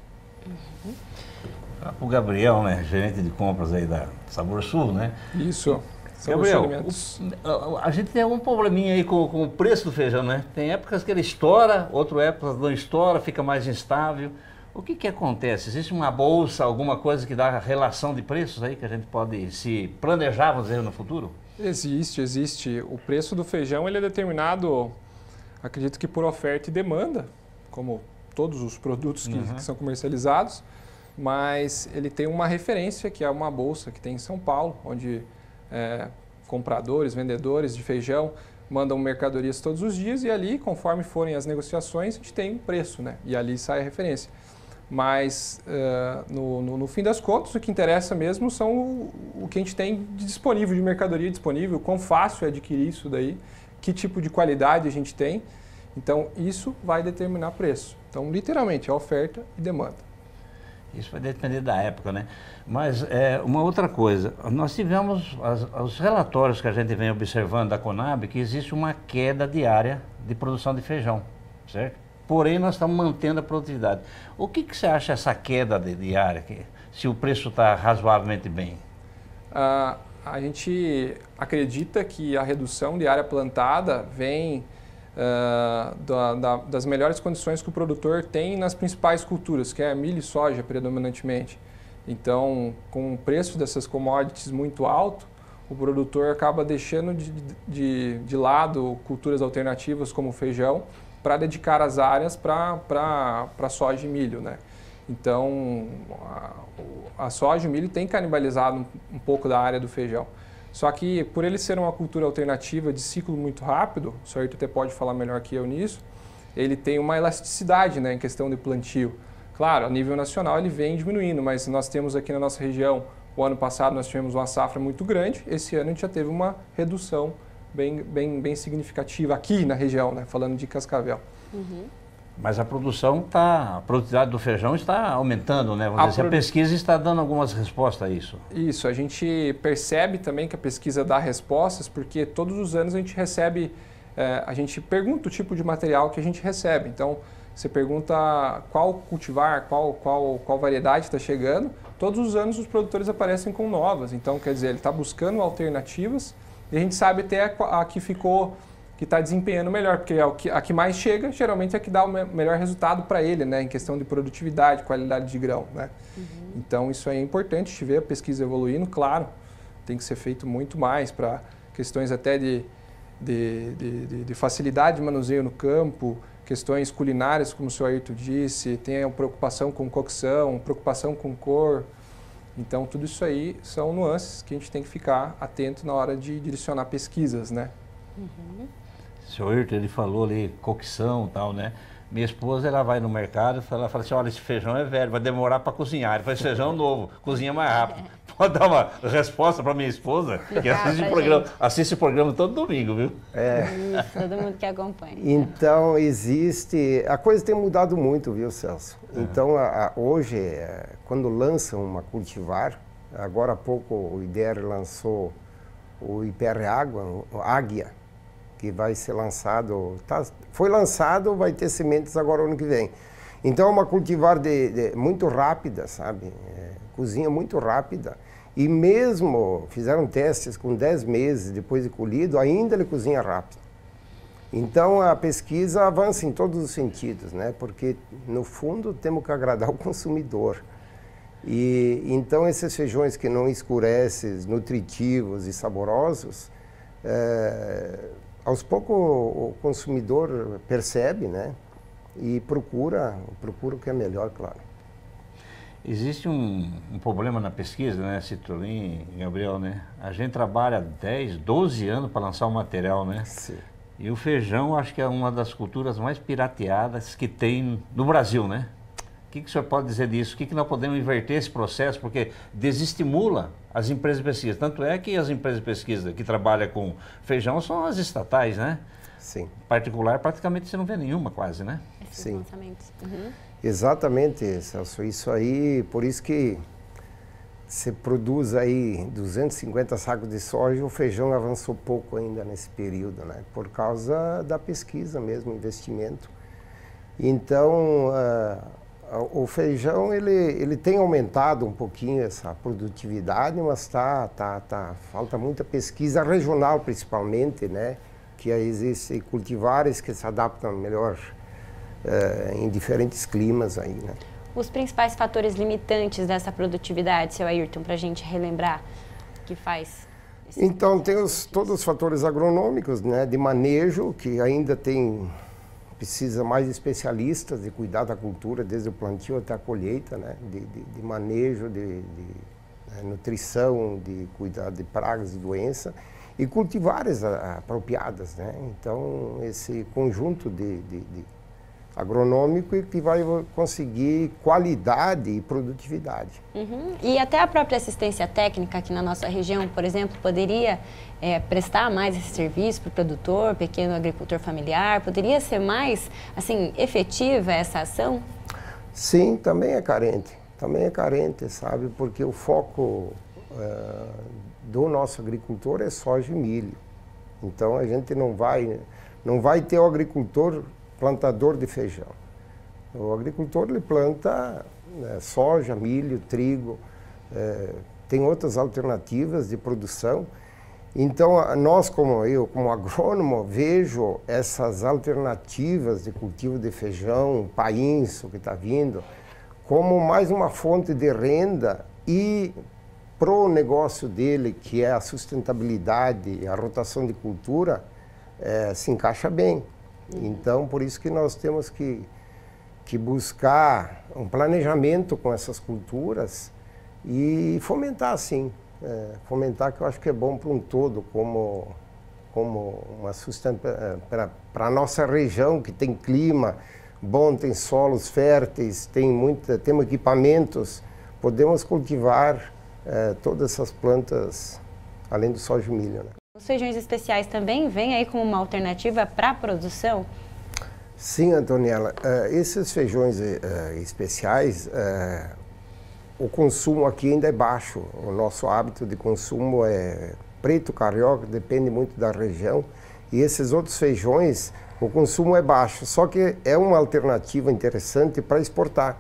O Gabriel, né, gerente de compras aí da Sabor Sul, né? Isso. São Gabriel, alimentos. a gente tem algum probleminha aí com o preço do feijão, né? Tem épocas que ele estoura, outras épocas não estoura, fica mais instável. O que acontece? Existe uma bolsa, alguma coisa que dá relação de preços aí que a gente pode se planejar, vamos dizer, no futuro? Existe. O preço do feijão ele é determinado, acredito que por oferta e demanda, como todos os produtos que são comercializados, mas ele tem uma referência que é uma bolsa que tem em São Paulo, onde compradores, vendedores de feijão mandam mercadorias todos os dias e ali, conforme forem as negociações, a gente tem um preço, né? E ali sai a referência. Mas, no fim das contas, o que interessa mesmo são o que a gente tem de disponível, de mercadoria disponível, quão fácil é adquirir isso daí, que tipo de qualidade a gente tem. Então, isso vai determinar preço. Então, literalmente, é oferta e demanda. Isso vai depender da época, né? Mas uma outra coisa, nós tivemos os relatórios que a gente vem observando da Conab, que existe uma queda diária de produção de feijão, certo? Porém, nós estamos mantendo a produtividade. O que você acha essa queda diária, se o preço está razoavelmente bem? A gente acredita que a redução de área plantada vem das melhores condições que o produtor tem nas principais culturas, que é milho e soja predominantemente. Então, com o preço dessas commodities muito alto, o produtor acaba deixando de lado culturas alternativas como o feijão para dedicar as áreas para soja e milho, né? Então, a soja e o milho tem canibalizado um pouco da área do feijão. Só que, por ele ser uma cultura alternativa de ciclo muito rápido, o senhor até pode falar melhor que eu nisso, ele tem uma elasticidade, né, em questão de plantio. Claro, a nível nacional ele vem diminuindo, mas nós temos aqui na nossa região, o ano passado nós tivemos uma safra muito grande, esse ano a gente já teve uma redução bem significativa aqui na região, né, falando de Cascavel. Mas a produtividade do feijão está aumentando, né? A pesquisa está dando algumas respostas a isso. Isso, a gente percebe também que a pesquisa dá respostas, porque todos os anos a gente recebe, a gente pergunta o tipo de material que a gente recebe. Então, você pergunta qual cultivar, qual variedade está chegando, todos os anos os produtores aparecem com novas. Então, quer dizer, ele está buscando alternativas e a gente sabe até a que ficou, que está desempenhando melhor, porque a que mais chega, geralmente é a que dá o melhor resultado para ele, né, em questão de produtividade, qualidade de grão, né? Então, isso é importante, a gente vê a pesquisa evoluindo, claro, tem que ser feito muito mais para questões até de facilidade de manuseio no campo, questões culinárias, como o senhor Ayrton disse, tem a preocupação com cocção, preocupação com cor. Então, tudo isso aí são nuances que a gente tem que ficar atento na hora de direcionar pesquisas, né? O senhor Ayrton, ele falou ali, cocção e tal, né? Minha esposa, ela vai no mercado e ela fala assim, olha, esse feijão é velho, vai demorar para cozinhar. Ele faz feijão novo, cozinha mais rápido. Pode dar uma resposta para minha esposa, que assiste o programa todo domingo, viu? Isso, todo mundo que acompanha. Então, a coisa tem mudado muito, viu, Celso? Então, hoje, quando lançam uma cultivar, agora há pouco o IDR lançou o IPR Águia, que vai ser lançado, foi lançado, vai ter sementes agora ano que vem. Então é uma cultivar muito rápida, sabe? Cozinha muito rápida. E mesmo fizeram testes com 10 meses depois de colhido, ainda ele cozinha rápido. Então a pesquisa avança em todos os sentidos, né? Porque no fundo temos que agradar o consumidor. E então esses feijões que não escurecem, nutritivos e saborosos, aos poucos o consumidor percebe, né? E procura o que é melhor, claro. Existe um problema na pesquisa, né, Citrolin e Gabriel, né? A gente trabalha 10, 12 anos para lançar um material, né? Sim. E o feijão, acho que é uma das culturas mais pirateadas que tem no Brasil, né? O que o senhor pode dizer disso? O que nós podemos inverter esse processo? Porque desestimula as empresas de pesquisa. Tanto é que as empresas de pesquisa que trabalham com feijão são as estatais, né? Sim. Particular, praticamente você não vê nenhuma quase, né? Sim. Exatamente, Celso. Isso aí, por isso que você produz aí 250 sacos de soja, o feijão avançou pouco ainda nesse período, né? Por causa da pesquisa mesmo, investimento. Então, O feijão ele tem aumentado um pouquinho essa produtividade, mas falta muita pesquisa regional principalmente, né? Que existem cultivares que se adaptam melhor em diferentes climas aí, né? Os principais fatores limitantes dessa produtividade, seu Ayrton, para a gente relembrar, que faz? Então, tem todos os fatores agronômicos, né, de manejo, que ainda precisa mais especialistas de cuidar da cultura, desde o plantio até a colheita, né, de manejo, de nutrição, de cuidar de pragas e doenças, e cultivares apropriadas, né? Então, esse conjunto de agronômico que vai conseguir qualidade e produtividade. Uhum. E até a própria assistência técnica aqui na nossa região, por exemplo, poderia prestar mais esse serviço para o produtor, pequeno agricultor familiar? Poderia ser mais, assim, efetiva essa ação? Sim, também é carente, sabe? Porque o foco do nosso agricultor é soja e milho. Então a gente não vai ter o agricultor plantador de feijão. O agricultor ele planta soja, milho, trigo, tem outras alternativas de produção. Então nós, como agrônomo, vejo essas alternativas de cultivo de feijão, painço que está vindo, como mais uma fonte de renda e pro negócio dele, que é a sustentabilidade, a rotação de cultura, se encaixa bem. Então, por isso que nós temos que buscar um planejamento com essas culturas e fomentar, sim. Fomentar, que eu acho que é bom para um todo, como uma para a nossa região, que tem clima bom, tem solos férteis, temos equipamentos, podemos cultivar todas essas plantas, além do soja e milho, né? Os feijões especiais também vêm aí como uma alternativa para a produção? Sim, Antoniela. Esses feijões especiais, o consumo aqui ainda é baixo. O nosso hábito de consumo é preto, carioca, depende muito da região. E esses outros feijões, o consumo é baixo. Só que é uma alternativa interessante para exportar.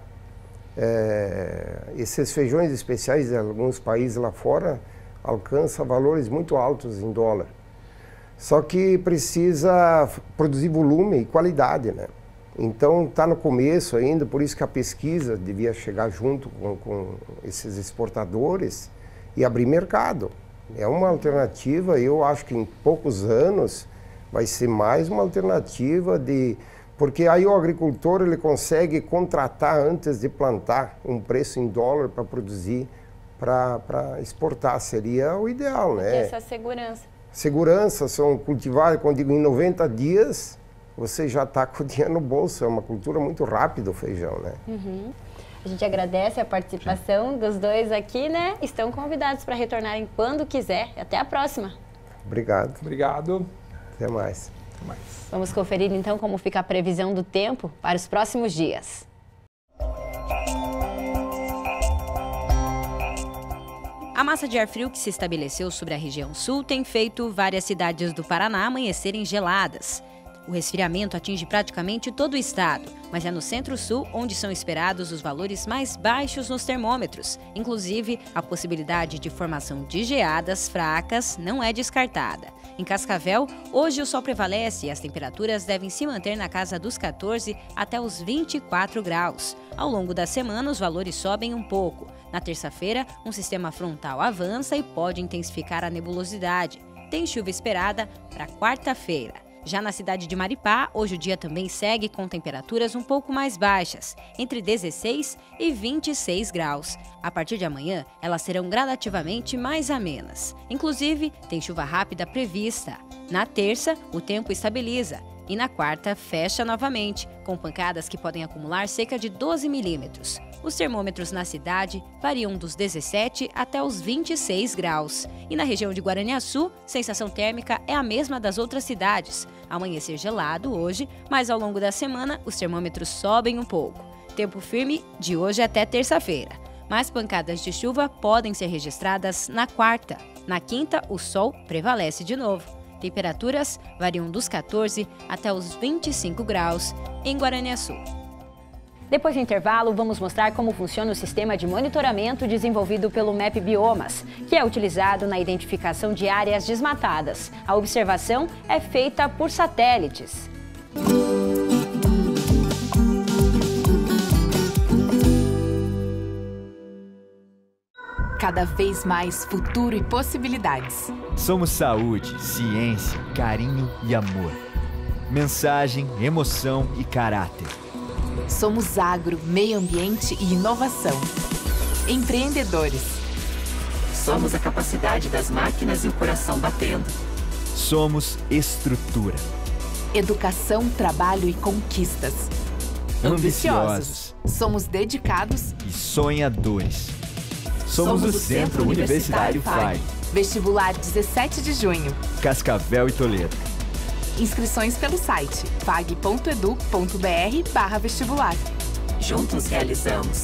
Esses feijões especiais, em alguns países lá fora, alcança valores muito altos em dólar. Só que precisa produzir volume e qualidade, né? Então está no começo ainda, por isso que a pesquisa devia chegar junto com esses exportadores e abrir mercado. É uma alternativa, eu acho que em poucos anos vai ser mais uma alternativa porque aí o agricultor ele consegue contratar antes de plantar um preço em dólar para produzir, para exportar, seria o ideal, né? Essa segurança. Segurança, são cultivados, quando digo em 90 dias, você já está com o dinheiro no bolso, é uma cultura muito rápida o feijão, né? Uhum. A gente agradece a participação dos dois aqui, né? Estão convidados para retornarem quando quiser. Até a próxima. Obrigado. Obrigado. Até mais. Até mais. Vamos conferir então como fica a previsão do tempo para os próximos dias. A massa de ar frio que se estabeleceu sobre a região sul tem feito várias cidades do Paraná amanhecerem geladas. O resfriamento atinge praticamente todo o estado, mas é no centro-sul onde são esperados os valores mais baixos nos termômetros. Inclusive, a possibilidade de formação de geadas fracas não é descartada. Em Cascavel, hoje o sol prevalece e as temperaturas devem se manter na casa dos 14 até os 24 graus. Ao longo da semana, os valores sobem um pouco. Na terça-feira, um sistema frontal avança e pode intensificar a nebulosidade. Tem chuva esperada para quarta-feira. Já na cidade de Maripá, hoje o dia também segue com temperaturas um pouco mais baixas, entre 16 e 26 graus. A partir de amanhã, elas serão gradativamente mais amenas. Inclusive, tem chuva rápida prevista. Na terça, o tempo estabiliza. E na quarta, fecha novamente, com pancadas que podem acumular cerca de 12 milímetros. Os termômetros na cidade variam dos 17 até os 26 graus. E na região de Guaraniaçu, sensação térmica é a mesma das outras cidades. Amanhecer gelado hoje, mas ao longo da semana os termômetros sobem um pouco. Tempo firme de hoje até terça-feira. Mais pancadas de chuva podem ser registradas na quarta. Na quinta, o sol prevalece de novo. Temperaturas variam dos 14 até os 25 graus em Guaraniaçu. Depois do intervalo, vamos mostrar como funciona o sistema de monitoramento desenvolvido pelo MEP Biomas, que é utilizado na identificação de áreas desmatadas. A observação é feita por satélites. Cada vez mais futuro e possibilidades. Somos saúde, ciência, carinho e amor. Mensagem, emoção e caráter. Somos agro, meio ambiente e inovação. Empreendedores. Somos a capacidade das máquinas e o coração batendo. Somos estrutura. Educação, trabalho e conquistas. Ambiciosos. Somos dedicados e sonhadores. Somos o Centro Universitário FAG. Vestibular 17 de junho. Cascavel e Toledo. Inscrições pelo site fag.edu.br/vestibular. Juntos realizamos.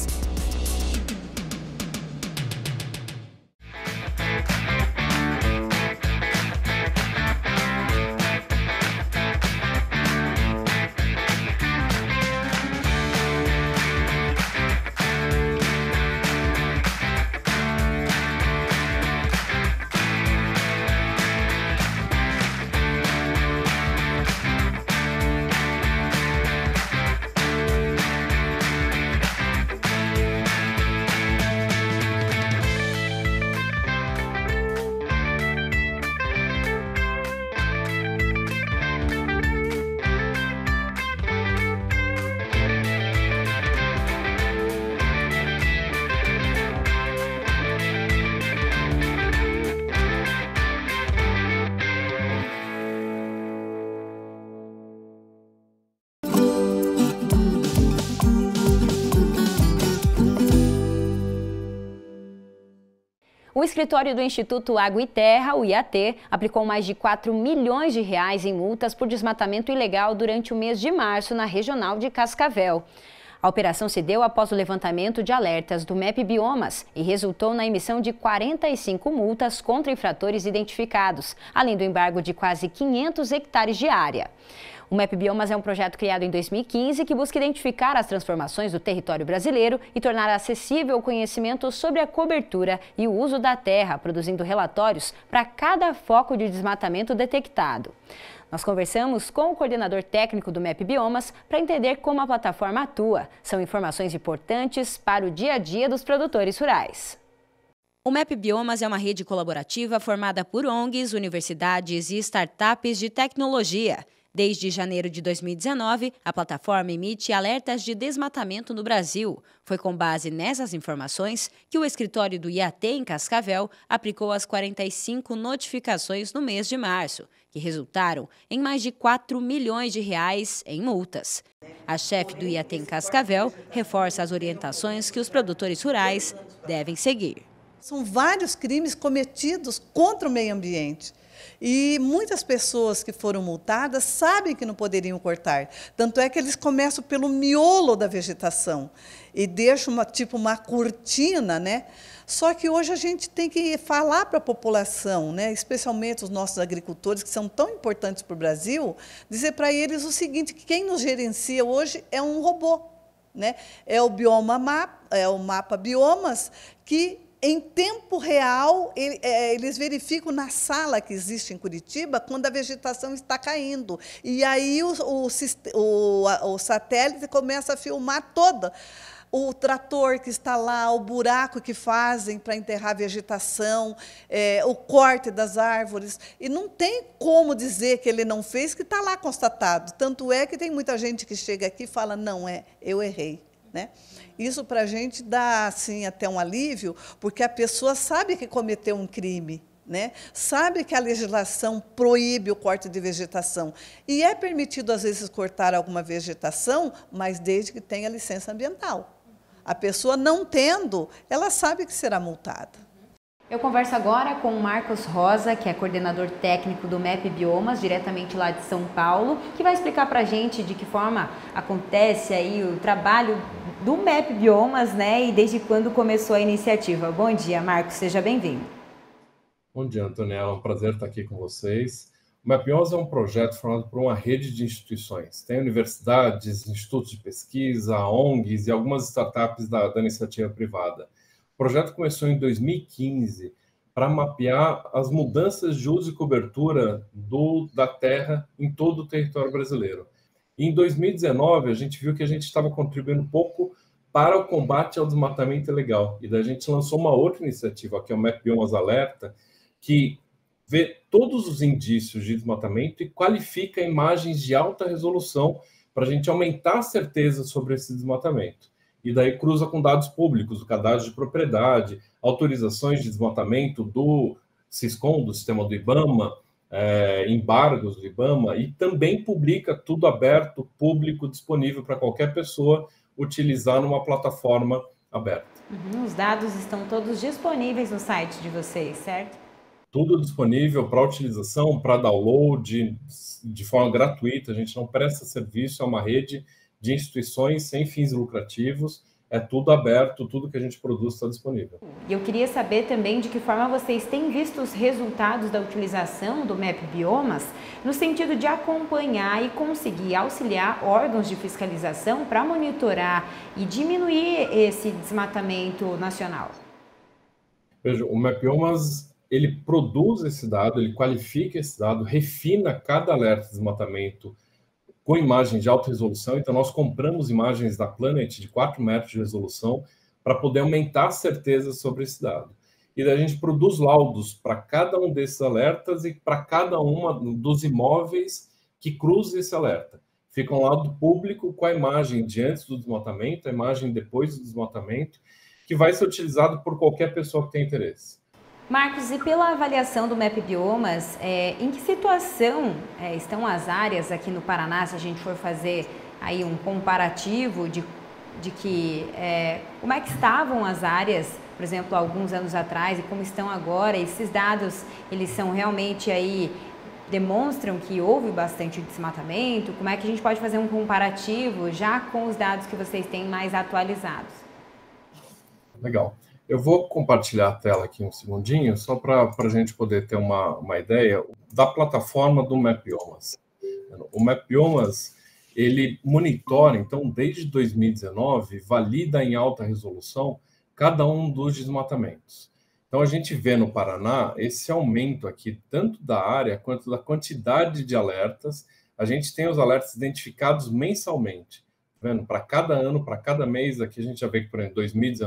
O escritório do Instituto Água e Terra, o IAT, aplicou mais de 4 milhões de reais em multas por desmatamento ilegal durante o mês de março na regional de Cascavel. A operação se deu após o levantamento de alertas do MEP Biomas e resultou na emissão de 45 multas contra infratores identificados, além do embargo de quase 500 hectares de área. O MEP Biomas é um projeto criado em 2015 que busca identificar as transformações do território brasileiro e tornar acessível o conhecimento sobre a cobertura e o uso da terra, produzindo relatórios para cada foco de desmatamento detectado. Nós conversamos com o coordenador técnico do MEP Biomas para entender como a plataforma atua. São informações importantes para o dia a dia dos produtores rurais. O MEP Biomas é uma rede colaborativa formada por ONGs, universidades e startups de tecnologia. Desde janeiro de 2019, a plataforma emite alertas de desmatamento no Brasil. Foi com base nessas informações que o escritório do IAT em Cascavel aplicou as 45 notificações no mês de março, que resultaram em mais de 4 milhões de reais em multas. A chefe do IAT em Cascavel reforça as orientações que os produtores rurais devem seguir. São vários crimes cometidos contra o meio ambiente. E muitas pessoas que foram multadas sabem que não poderiam cortar. Tanto é que eles começam pelo miolo da vegetação e deixam uma cortina, né? Só que hoje a gente tem que falar para a população, né? Especialmente os nossos agricultores, que são tão importantes para o Brasil, dizer para eles o seguinte, que quem nos gerencia hoje é um robô, né? É o mapa Biomas, que em tempo real, eles verificam na sala que existe em Curitiba quando a vegetação está caindo. E aí o satélite começa a filmar toda. O trator que está lá, o buraco que fazem para enterrar a vegetação, o corte das árvores. E não tem como dizer que ele não fez, que está lá constatado. Tanto é que tem muita gente que chega aqui e fala, não, eu errei, né? Isso para a gente dá assim, até um alívio, porque a pessoa sabe que cometeu um crime, né? Sabe que a legislação proíbe o corte de vegetação. E é permitido, às vezes, cortar alguma vegetação, mas desde que tenha licença ambiental. A pessoa não tendo, ela sabe que será multada. Eu converso agora com o Marcos Rosa, que é coordenador técnico do MEP Biomas, diretamente lá de São Paulo, que vai explicar para a gente de que forma acontece aí o trabalho do MEP Biomas, né, e desde quando começou a iniciativa. Bom dia, Marcos, seja bem-vindo. Bom dia, Antonella, é um prazer estar aqui com vocês. O MapBiomas é um projeto formado por uma rede de instituições. Tem universidades, institutos de pesquisa, ONGs e algumas startups da iniciativa privada. O projeto começou em 2015 para mapear as mudanças de uso e cobertura da terra em todo o território brasileiro. E em 2019, a gente viu que a gente estava contribuindo um pouco para o combate ao desmatamento ilegal. E daí a gente lançou uma outra iniciativa, que é o MapBiomas Alerta, que vê todos os indícios de desmatamento e qualifica imagens de alta resolução para a gente aumentar a certeza sobre esse desmatamento. E daí cruza com dados públicos, do cadastro de propriedade, autorizações de desmatamento do SISCOM, do sistema do IBAMA, embargos do IBAMA, e também publica tudo aberto, público, disponível para qualquer pessoa utilizar numa plataforma aberta. Os dados estão todos disponíveis no site de vocês, certo? Tudo disponível para utilização, para download, de forma gratuita. A gente não presta serviço, é uma rede de instituições sem fins lucrativos, é tudo aberto, tudo que a gente produz está disponível. E eu queria saber também de que forma vocês têm visto os resultados da utilização do MapBiomas no sentido de acompanhar e conseguir auxiliar órgãos de fiscalização para monitorar e diminuir esse desmatamento nacional. Veja, o MapBiomas, ele produz esse dado, ele qualifica esse dado, refina cada alerta de desmatamento com imagem de alta resolução. Então, nós compramos imagens da Planet de 4 metros de resolução para poder aumentar a certeza sobre esse dado. E daí a gente produz laudos para cada um desses alertas e para cada um dos imóveis que cruza esse alerta. Fica um laudo público com a imagem de antes do desmatamento, a imagem depois do desmatamento, que vai ser utilizado por qualquer pessoa que tenha interesse. Marcos, e pela avaliação do MapBiomas, em que situação estão as áreas aqui no Paraná, se a gente for fazer aí um comparativo de como é que estavam as áreas, por exemplo, alguns anos atrás e como estão agora? Esses dados, eles são realmente aí, demonstram que houve bastante desmatamento? Como é que a gente pode fazer um comparativo já com os dados que vocês têm mais atualizados? Legal. Eu vou compartilhar a tela aqui um segundinho, só para a gente poder ter uma ideia da plataforma do MapBiomas. O MapBiomas, ele monitora, então, desde 2019, valida em alta resolução cada um dos desmatamentos. Então, a gente vê no Paraná esse aumento aqui, tanto da área quanto da quantidade de alertas. A gente tem os alertas identificados mensalmente. Vendo, para cada ano, para cada mês, aqui a gente já vê que, por exemplo,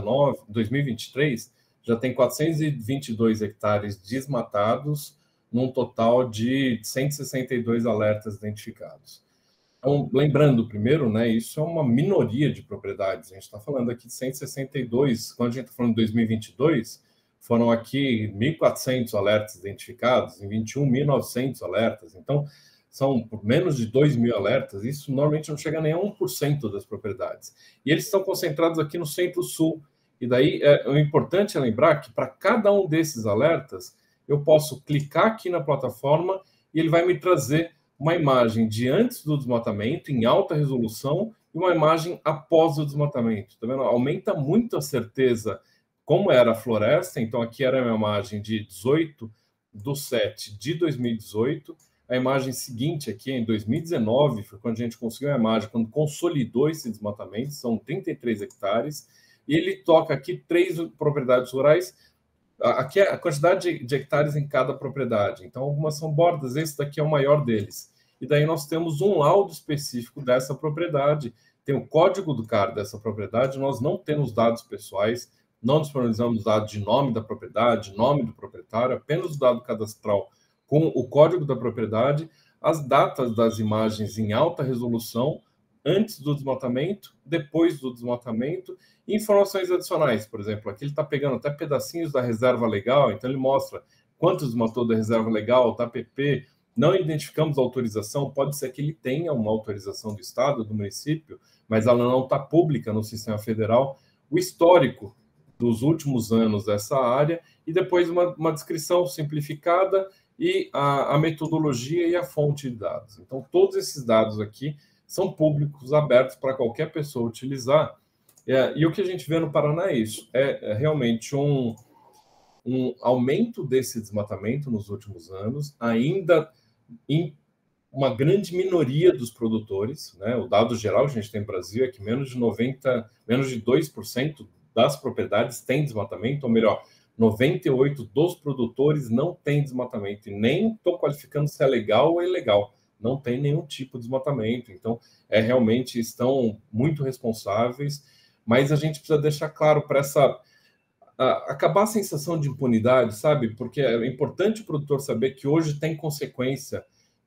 2023, já tem 422 hectares desmatados, num total de 162 alertas identificados. Então, lembrando primeiro, né, isso é uma minoria de propriedades. A gente está falando aqui de 162, quando a gente está falando de 2022, foram aqui 1.400 alertas identificados, em 21, 1.900 alertas. Então, são menos de 2.000 alertas, isso normalmente não chega nem a 1% das propriedades. E eles estão concentrados aqui no Centro-Sul. E daí, o importante é lembrar que para cada um desses alertas, eu posso clicar aqui na plataforma e ele vai me trazer uma imagem de antes do desmatamento, em alta resolução, e uma imagem após o desmatamento. Tá vendo? Aumenta muito a certeza como era a floresta. Então, aqui era uma imagem de 18/7/2018, a imagem seguinte aqui, em 2019, foi quando a gente conseguiu a imagem, quando consolidou esse desmatamento, são 33 hectares, e ele toca aqui 3 propriedades rurais, aqui é a quantidade de hectares em cada propriedade. Então, algumas são bordas, esse daqui é o maior deles. E daí nós temos um laudo específico dessa propriedade, tem o código do CAR dessa propriedade, nós não temos dados pessoais, não disponibilizamos dados de nome da propriedade, nome do proprietário, apenas o dado cadastral com o código da propriedade, as datas das imagens em alta resolução, antes do desmatamento, depois do desmatamento, e informações adicionais. Por exemplo, aqui ele está pegando até pedacinhos da reserva legal, então ele mostra quanto desmatou da reserva legal, da APP, não identificamos autorização, pode ser que ele tenha uma autorização do Estado, do município, mas ela não está pública no sistema federal, o histórico dos últimos anos dessa área, e depois uma descrição simplificada, e a metodologia e a fonte de dados. Então, todos esses dados aqui são públicos, abertos para qualquer pessoa utilizar. E o que a gente vê no Paraná é isso. É realmente um aumento desse desmatamento nos últimos anos, ainda em uma grande minoria dos produtores, né? O dado geral que a gente tem no Brasil é que menos de 2% das propriedades têm desmatamento, ou melhor, 98% dos produtores não têm desmatamento, e nem estou qualificando se é legal ou ilegal, não tem nenhum tipo de desmatamento, então realmente estão muito responsáveis, mas a gente precisa deixar claro para acabar a sensação de impunidade, sabe? Porque é importante o produtor saber que hoje tem consequência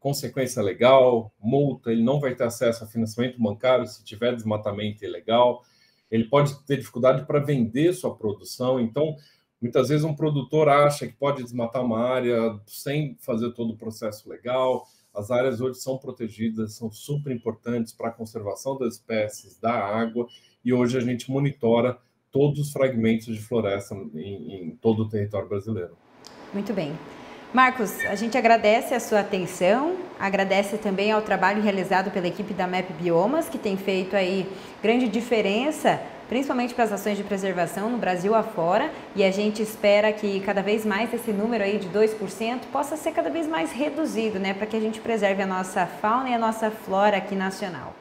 legal, multa, ele não vai ter acesso a financiamento bancário se tiver desmatamento ilegal, ele pode ter dificuldade para vender sua produção, então muitas vezes um produtor acha que pode desmatar uma área sem fazer todo o processo legal. As áreas hoje são protegidas, são super importantes para a conservação das espécies, da água, e hoje a gente monitora todos os fragmentos de floresta em todo o território brasileiro. Muito bem. Marcos, a gente agradece a sua atenção, agradece também ao trabalho realizado pela equipe da MAP Biomas, que tem feito aí grande diferença, principalmente para as ações de preservação no Brasil afora, e a gente espera que cada vez mais esse número aí de 2% possa ser cada vez mais reduzido, né, para que a gente preserve a nossa fauna e a nossa flora aqui nacional.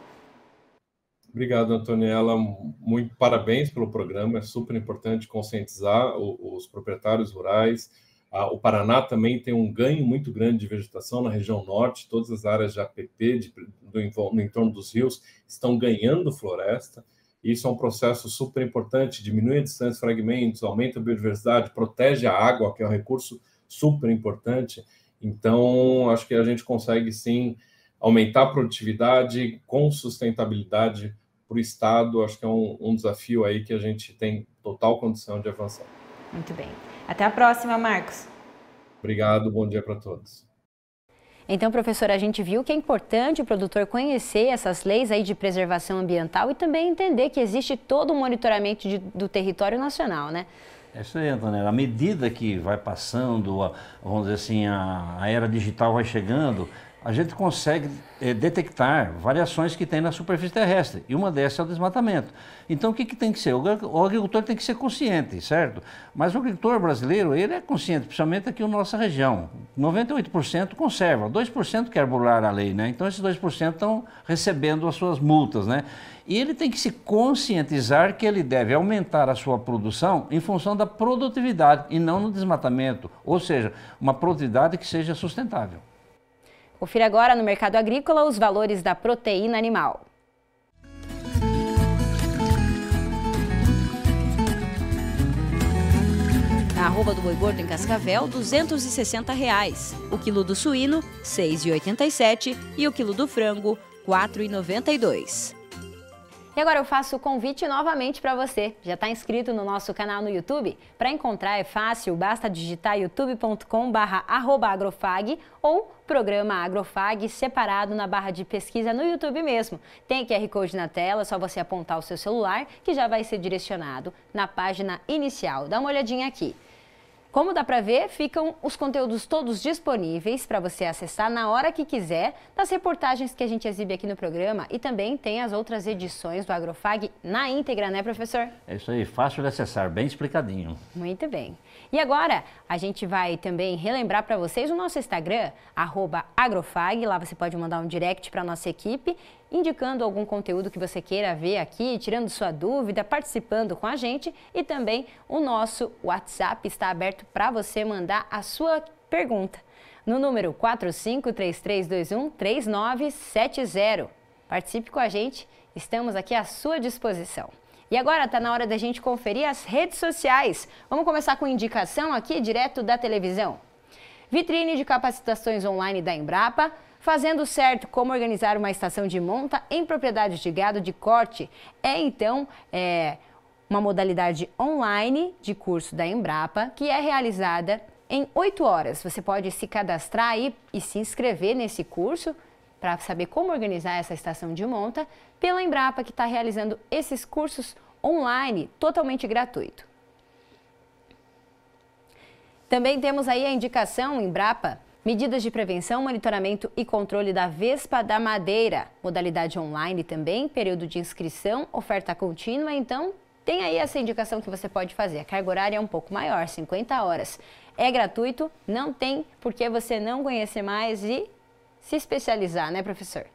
Obrigado, Antoniela. Muito parabéns pelo programa, é super importante conscientizar os proprietários rurais. O Paraná também tem um ganho muito grande de vegetação na região norte, todas as áreas de APP, no entorno dos rios, estão ganhando floresta. Isso é um processo super importante, diminui a distância de fragmentos, aumenta a biodiversidade, protege a água, que é um recurso super importante. Então, acho que a gente consegue, sim, aumentar a produtividade com sustentabilidade para o Estado. Acho que é um desafio aí que a gente tem total condição de avançar. Muito bem. Até a próxima, Marcos. Obrigado, bom dia para todos. Então, professor, a gente viu que é importante o produtor conhecer essas leis aí de preservação ambiental e também entender que existe todo um monitoramento do território nacional, né? É isso aí, Antônio. À medida que vai passando, vamos dizer assim, a era digital vai chegando, a gente consegue detectar variações que tem na superfície terrestre, e uma dessas é o desmatamento. Então, o que tem que ser? O agricultor tem que ser consciente, certo? Mas o agricultor brasileiro, ele é consciente, principalmente aqui na nossa região. 98% conserva, 2% quer burlar a lei, né? Então, esses 2% estão recebendo as suas multas, né? E ele tem que se conscientizar que ele deve aumentar a sua produção em função da produtividade e não no desmatamento, ou seja, uma produtividade que seja sustentável. Confira agora no mercado agrícola os valores da proteína animal. A arroba do boi gordo em Cascavel, R$ 260. O quilo do suíno, R$ 6,87 e o quilo do frango, R$ 4,92. E agora eu faço o convite novamente para você. Já está inscrito no nosso canal no YouTube? Para encontrar é fácil, basta digitar youtube.com/agrofag ou Programa Agrofag separado na barra de pesquisa no YouTube mesmo. Tem QR Code na tela, é só você apontar o seu celular que já vai ser direcionado na página inicial. Dá uma olhadinha aqui. Como dá para ver, ficam os conteúdos todos disponíveis para você acessar na hora que quiser, das reportagens que a gente exibe aqui no programa, e também tem as outras edições do Agrofag na íntegra, né, professor? É isso aí, fácil de acessar, bem explicadinho. Muito bem. E agora, a gente vai também relembrar para vocês o nosso Instagram, @agrofag, lá você pode mandar um direct para a nossa equipe, indicando algum conteúdo que você queira ver aqui, tirando sua dúvida, participando com a gente, e também o nosso WhatsApp está aberto para você mandar a sua pergunta no número 4533213970. Participe com a gente, estamos aqui à sua disposição. E agora está na hora da gente conferir as redes sociais. Vamos começar com indicação aqui, direto da televisão. Vitrine de capacitações online da Embrapa, Fazendo certo como organizar uma estação de monta em propriedades de gado de corte. Então uma modalidade online de curso da Embrapa que é realizada em 8 horas. Você pode se cadastrar aí e se inscrever nesse curso para saber como organizar essa estação de monta pela Embrapa, que está realizando esses cursos online totalmente gratuito. Também temos aí a indicação Embrapa, medidas de prevenção, monitoramento e controle da vespa da madeira. Modalidade online também, período de inscrição, oferta contínua. Então, tem aí essa indicação que você pode fazer. A carga horária é um pouco maior, 50 horas. É gratuito, não tem por que você não conhecer mais e se especializar, né, professor?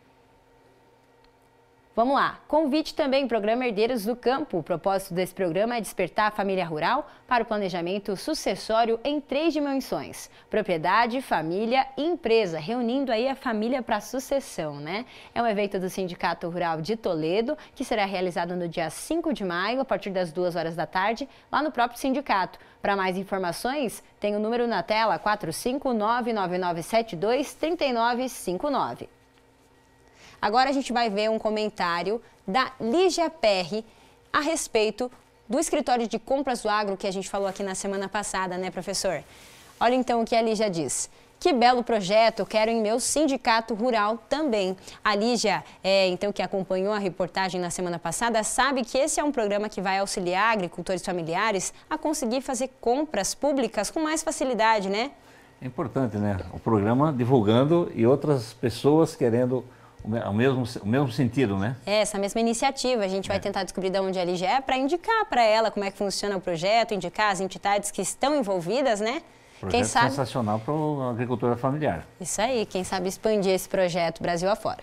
Vamos lá, convite também programa Herdeiros do Campo. O propósito desse programa é despertar a família rural para o planejamento sucessório em 3 dimensões: propriedade, família e empresa, reunindo aí a família para a sucessão, né? É um evento do Sindicato Rural de Toledo, que será realizado no dia 5 de maio, a partir das 2 horas da tarde, lá no próprio sindicato. Para mais informações, tem o número na tela, 45999723959. Agora a gente vai ver um comentário da Lígia Perry a respeito do escritório de compras do agro que a gente falou aqui na semana passada, né, professor? Olha então o que a Lígia diz. Que belo projeto, eu quero em meu sindicato rural também. A Lígia, então, que acompanhou a reportagem na semana passada, sabe que esse é um programa que vai auxiliar agricultores familiares a conseguir fazer compras públicas com mais facilidade, né? É importante, né? O programa divulgando e outras pessoas querendo o mesmo sentido, né? Essa mesma iniciativa. A gente vai tentar descobrir de onde a Lígia é para indicar para ela como é que funciona o projeto, indicar as entidades que estão envolvidas, né? Projeto quem sabe... sensacional para a agricultura familiar. Isso aí, quem sabe expandir esse projeto Brasil afora.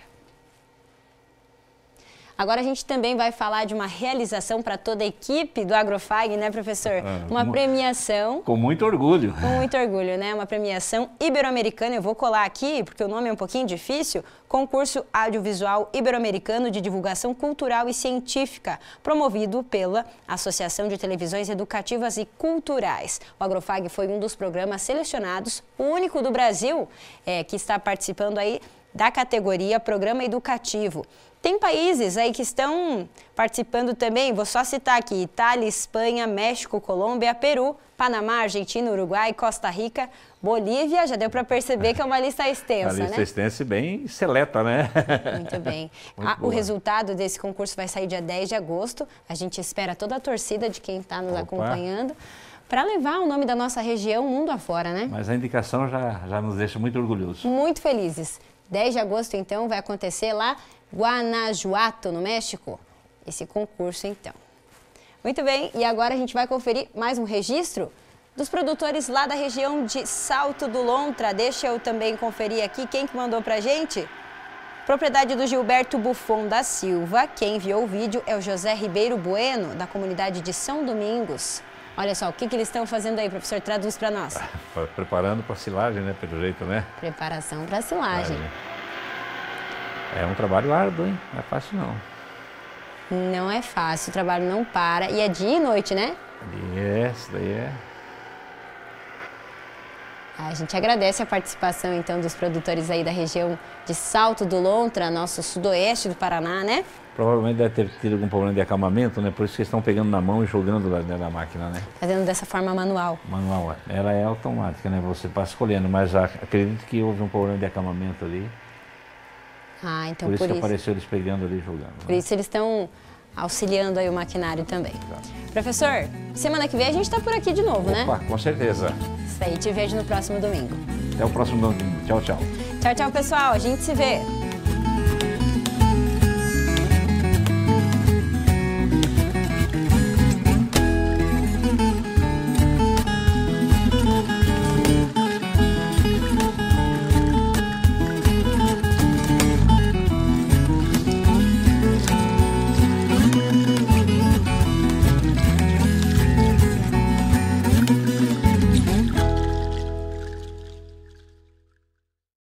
Agora a gente também vai falar de uma realização para toda a equipe do Agrofag, né, professor? Uma premiação. Com muito orgulho. Com muito orgulho, né? Uma premiação ibero-americana. Eu vou colar aqui, porque o nome é um pouquinho difícil. Concurso Audiovisual Ibero-Americano de Divulgação Cultural e Científica, promovido pela Associação de Televisões Educativas e Culturais. O Agrofag foi um dos programas selecionados, o único do Brasil, que está participando aí da categoria Programa Educativo. Tem países aí que estão participando também, vou só citar aqui: Itália, Espanha, México, Colômbia, Peru, Panamá, Argentina, Uruguai, Costa Rica, Bolívia. Já deu para perceber que é uma lista extensa, né? Uma lista extensa e bem seleta, né? Muito bem. O resultado desse concurso vai sair dia 10 de agosto. A gente espera toda a torcida de quem está nos acompanhando para levar o nome da nossa região mundo afora, né? Mas a indicação já nos deixa muito orgulhosos. Muito felizes. 10 de agosto, então, vai acontecer lá Guanajuato, no México, esse concurso, então. Muito bem, e agora a gente vai conferir mais um registro dos produtores lá da região de Salto do Lontra. Deixa eu também conferir aqui quem que mandou pra gente. Propriedade do Gilberto Buffon da Silva. Quem enviou o vídeo é o José Ribeiro Bueno, da comunidade de São Domingos. Olha só, o que eles estão fazendo aí, professor? Traduz para nós. Preparando para a silagem, né? Pelo jeito, né? Preparação para a silagem. É um trabalho árduo, hein? Não é fácil, não. Não é fácil, o trabalho não para. E é dia e noite, né? Isso daí é. A gente agradece a participação, então, dos produtores aí da região de Salto do Lontra, nosso sudoeste do Paraná, né? Provavelmente deve ter tido algum problema de acalmamento, né? Por isso que eles estão pegando na mão e jogando lá dentro da máquina, né? Fazendo dessa forma manual. Manual, ela é automática, né? Você passa escolhendo, mas acredito que houve um problema de acalmamento ali. Ah, então por isso que apareceu eles pegando ali e jogando. Por isso eles estão auxiliando aí o maquinário também. Exato. Professor, semana que vem a gente está por aqui de novo, né? Opa, com certeza. Isso aí, te vejo no próximo domingo. Até o próximo domingo. Tchau, tchau. Tchau, tchau, pessoal. A gente se vê.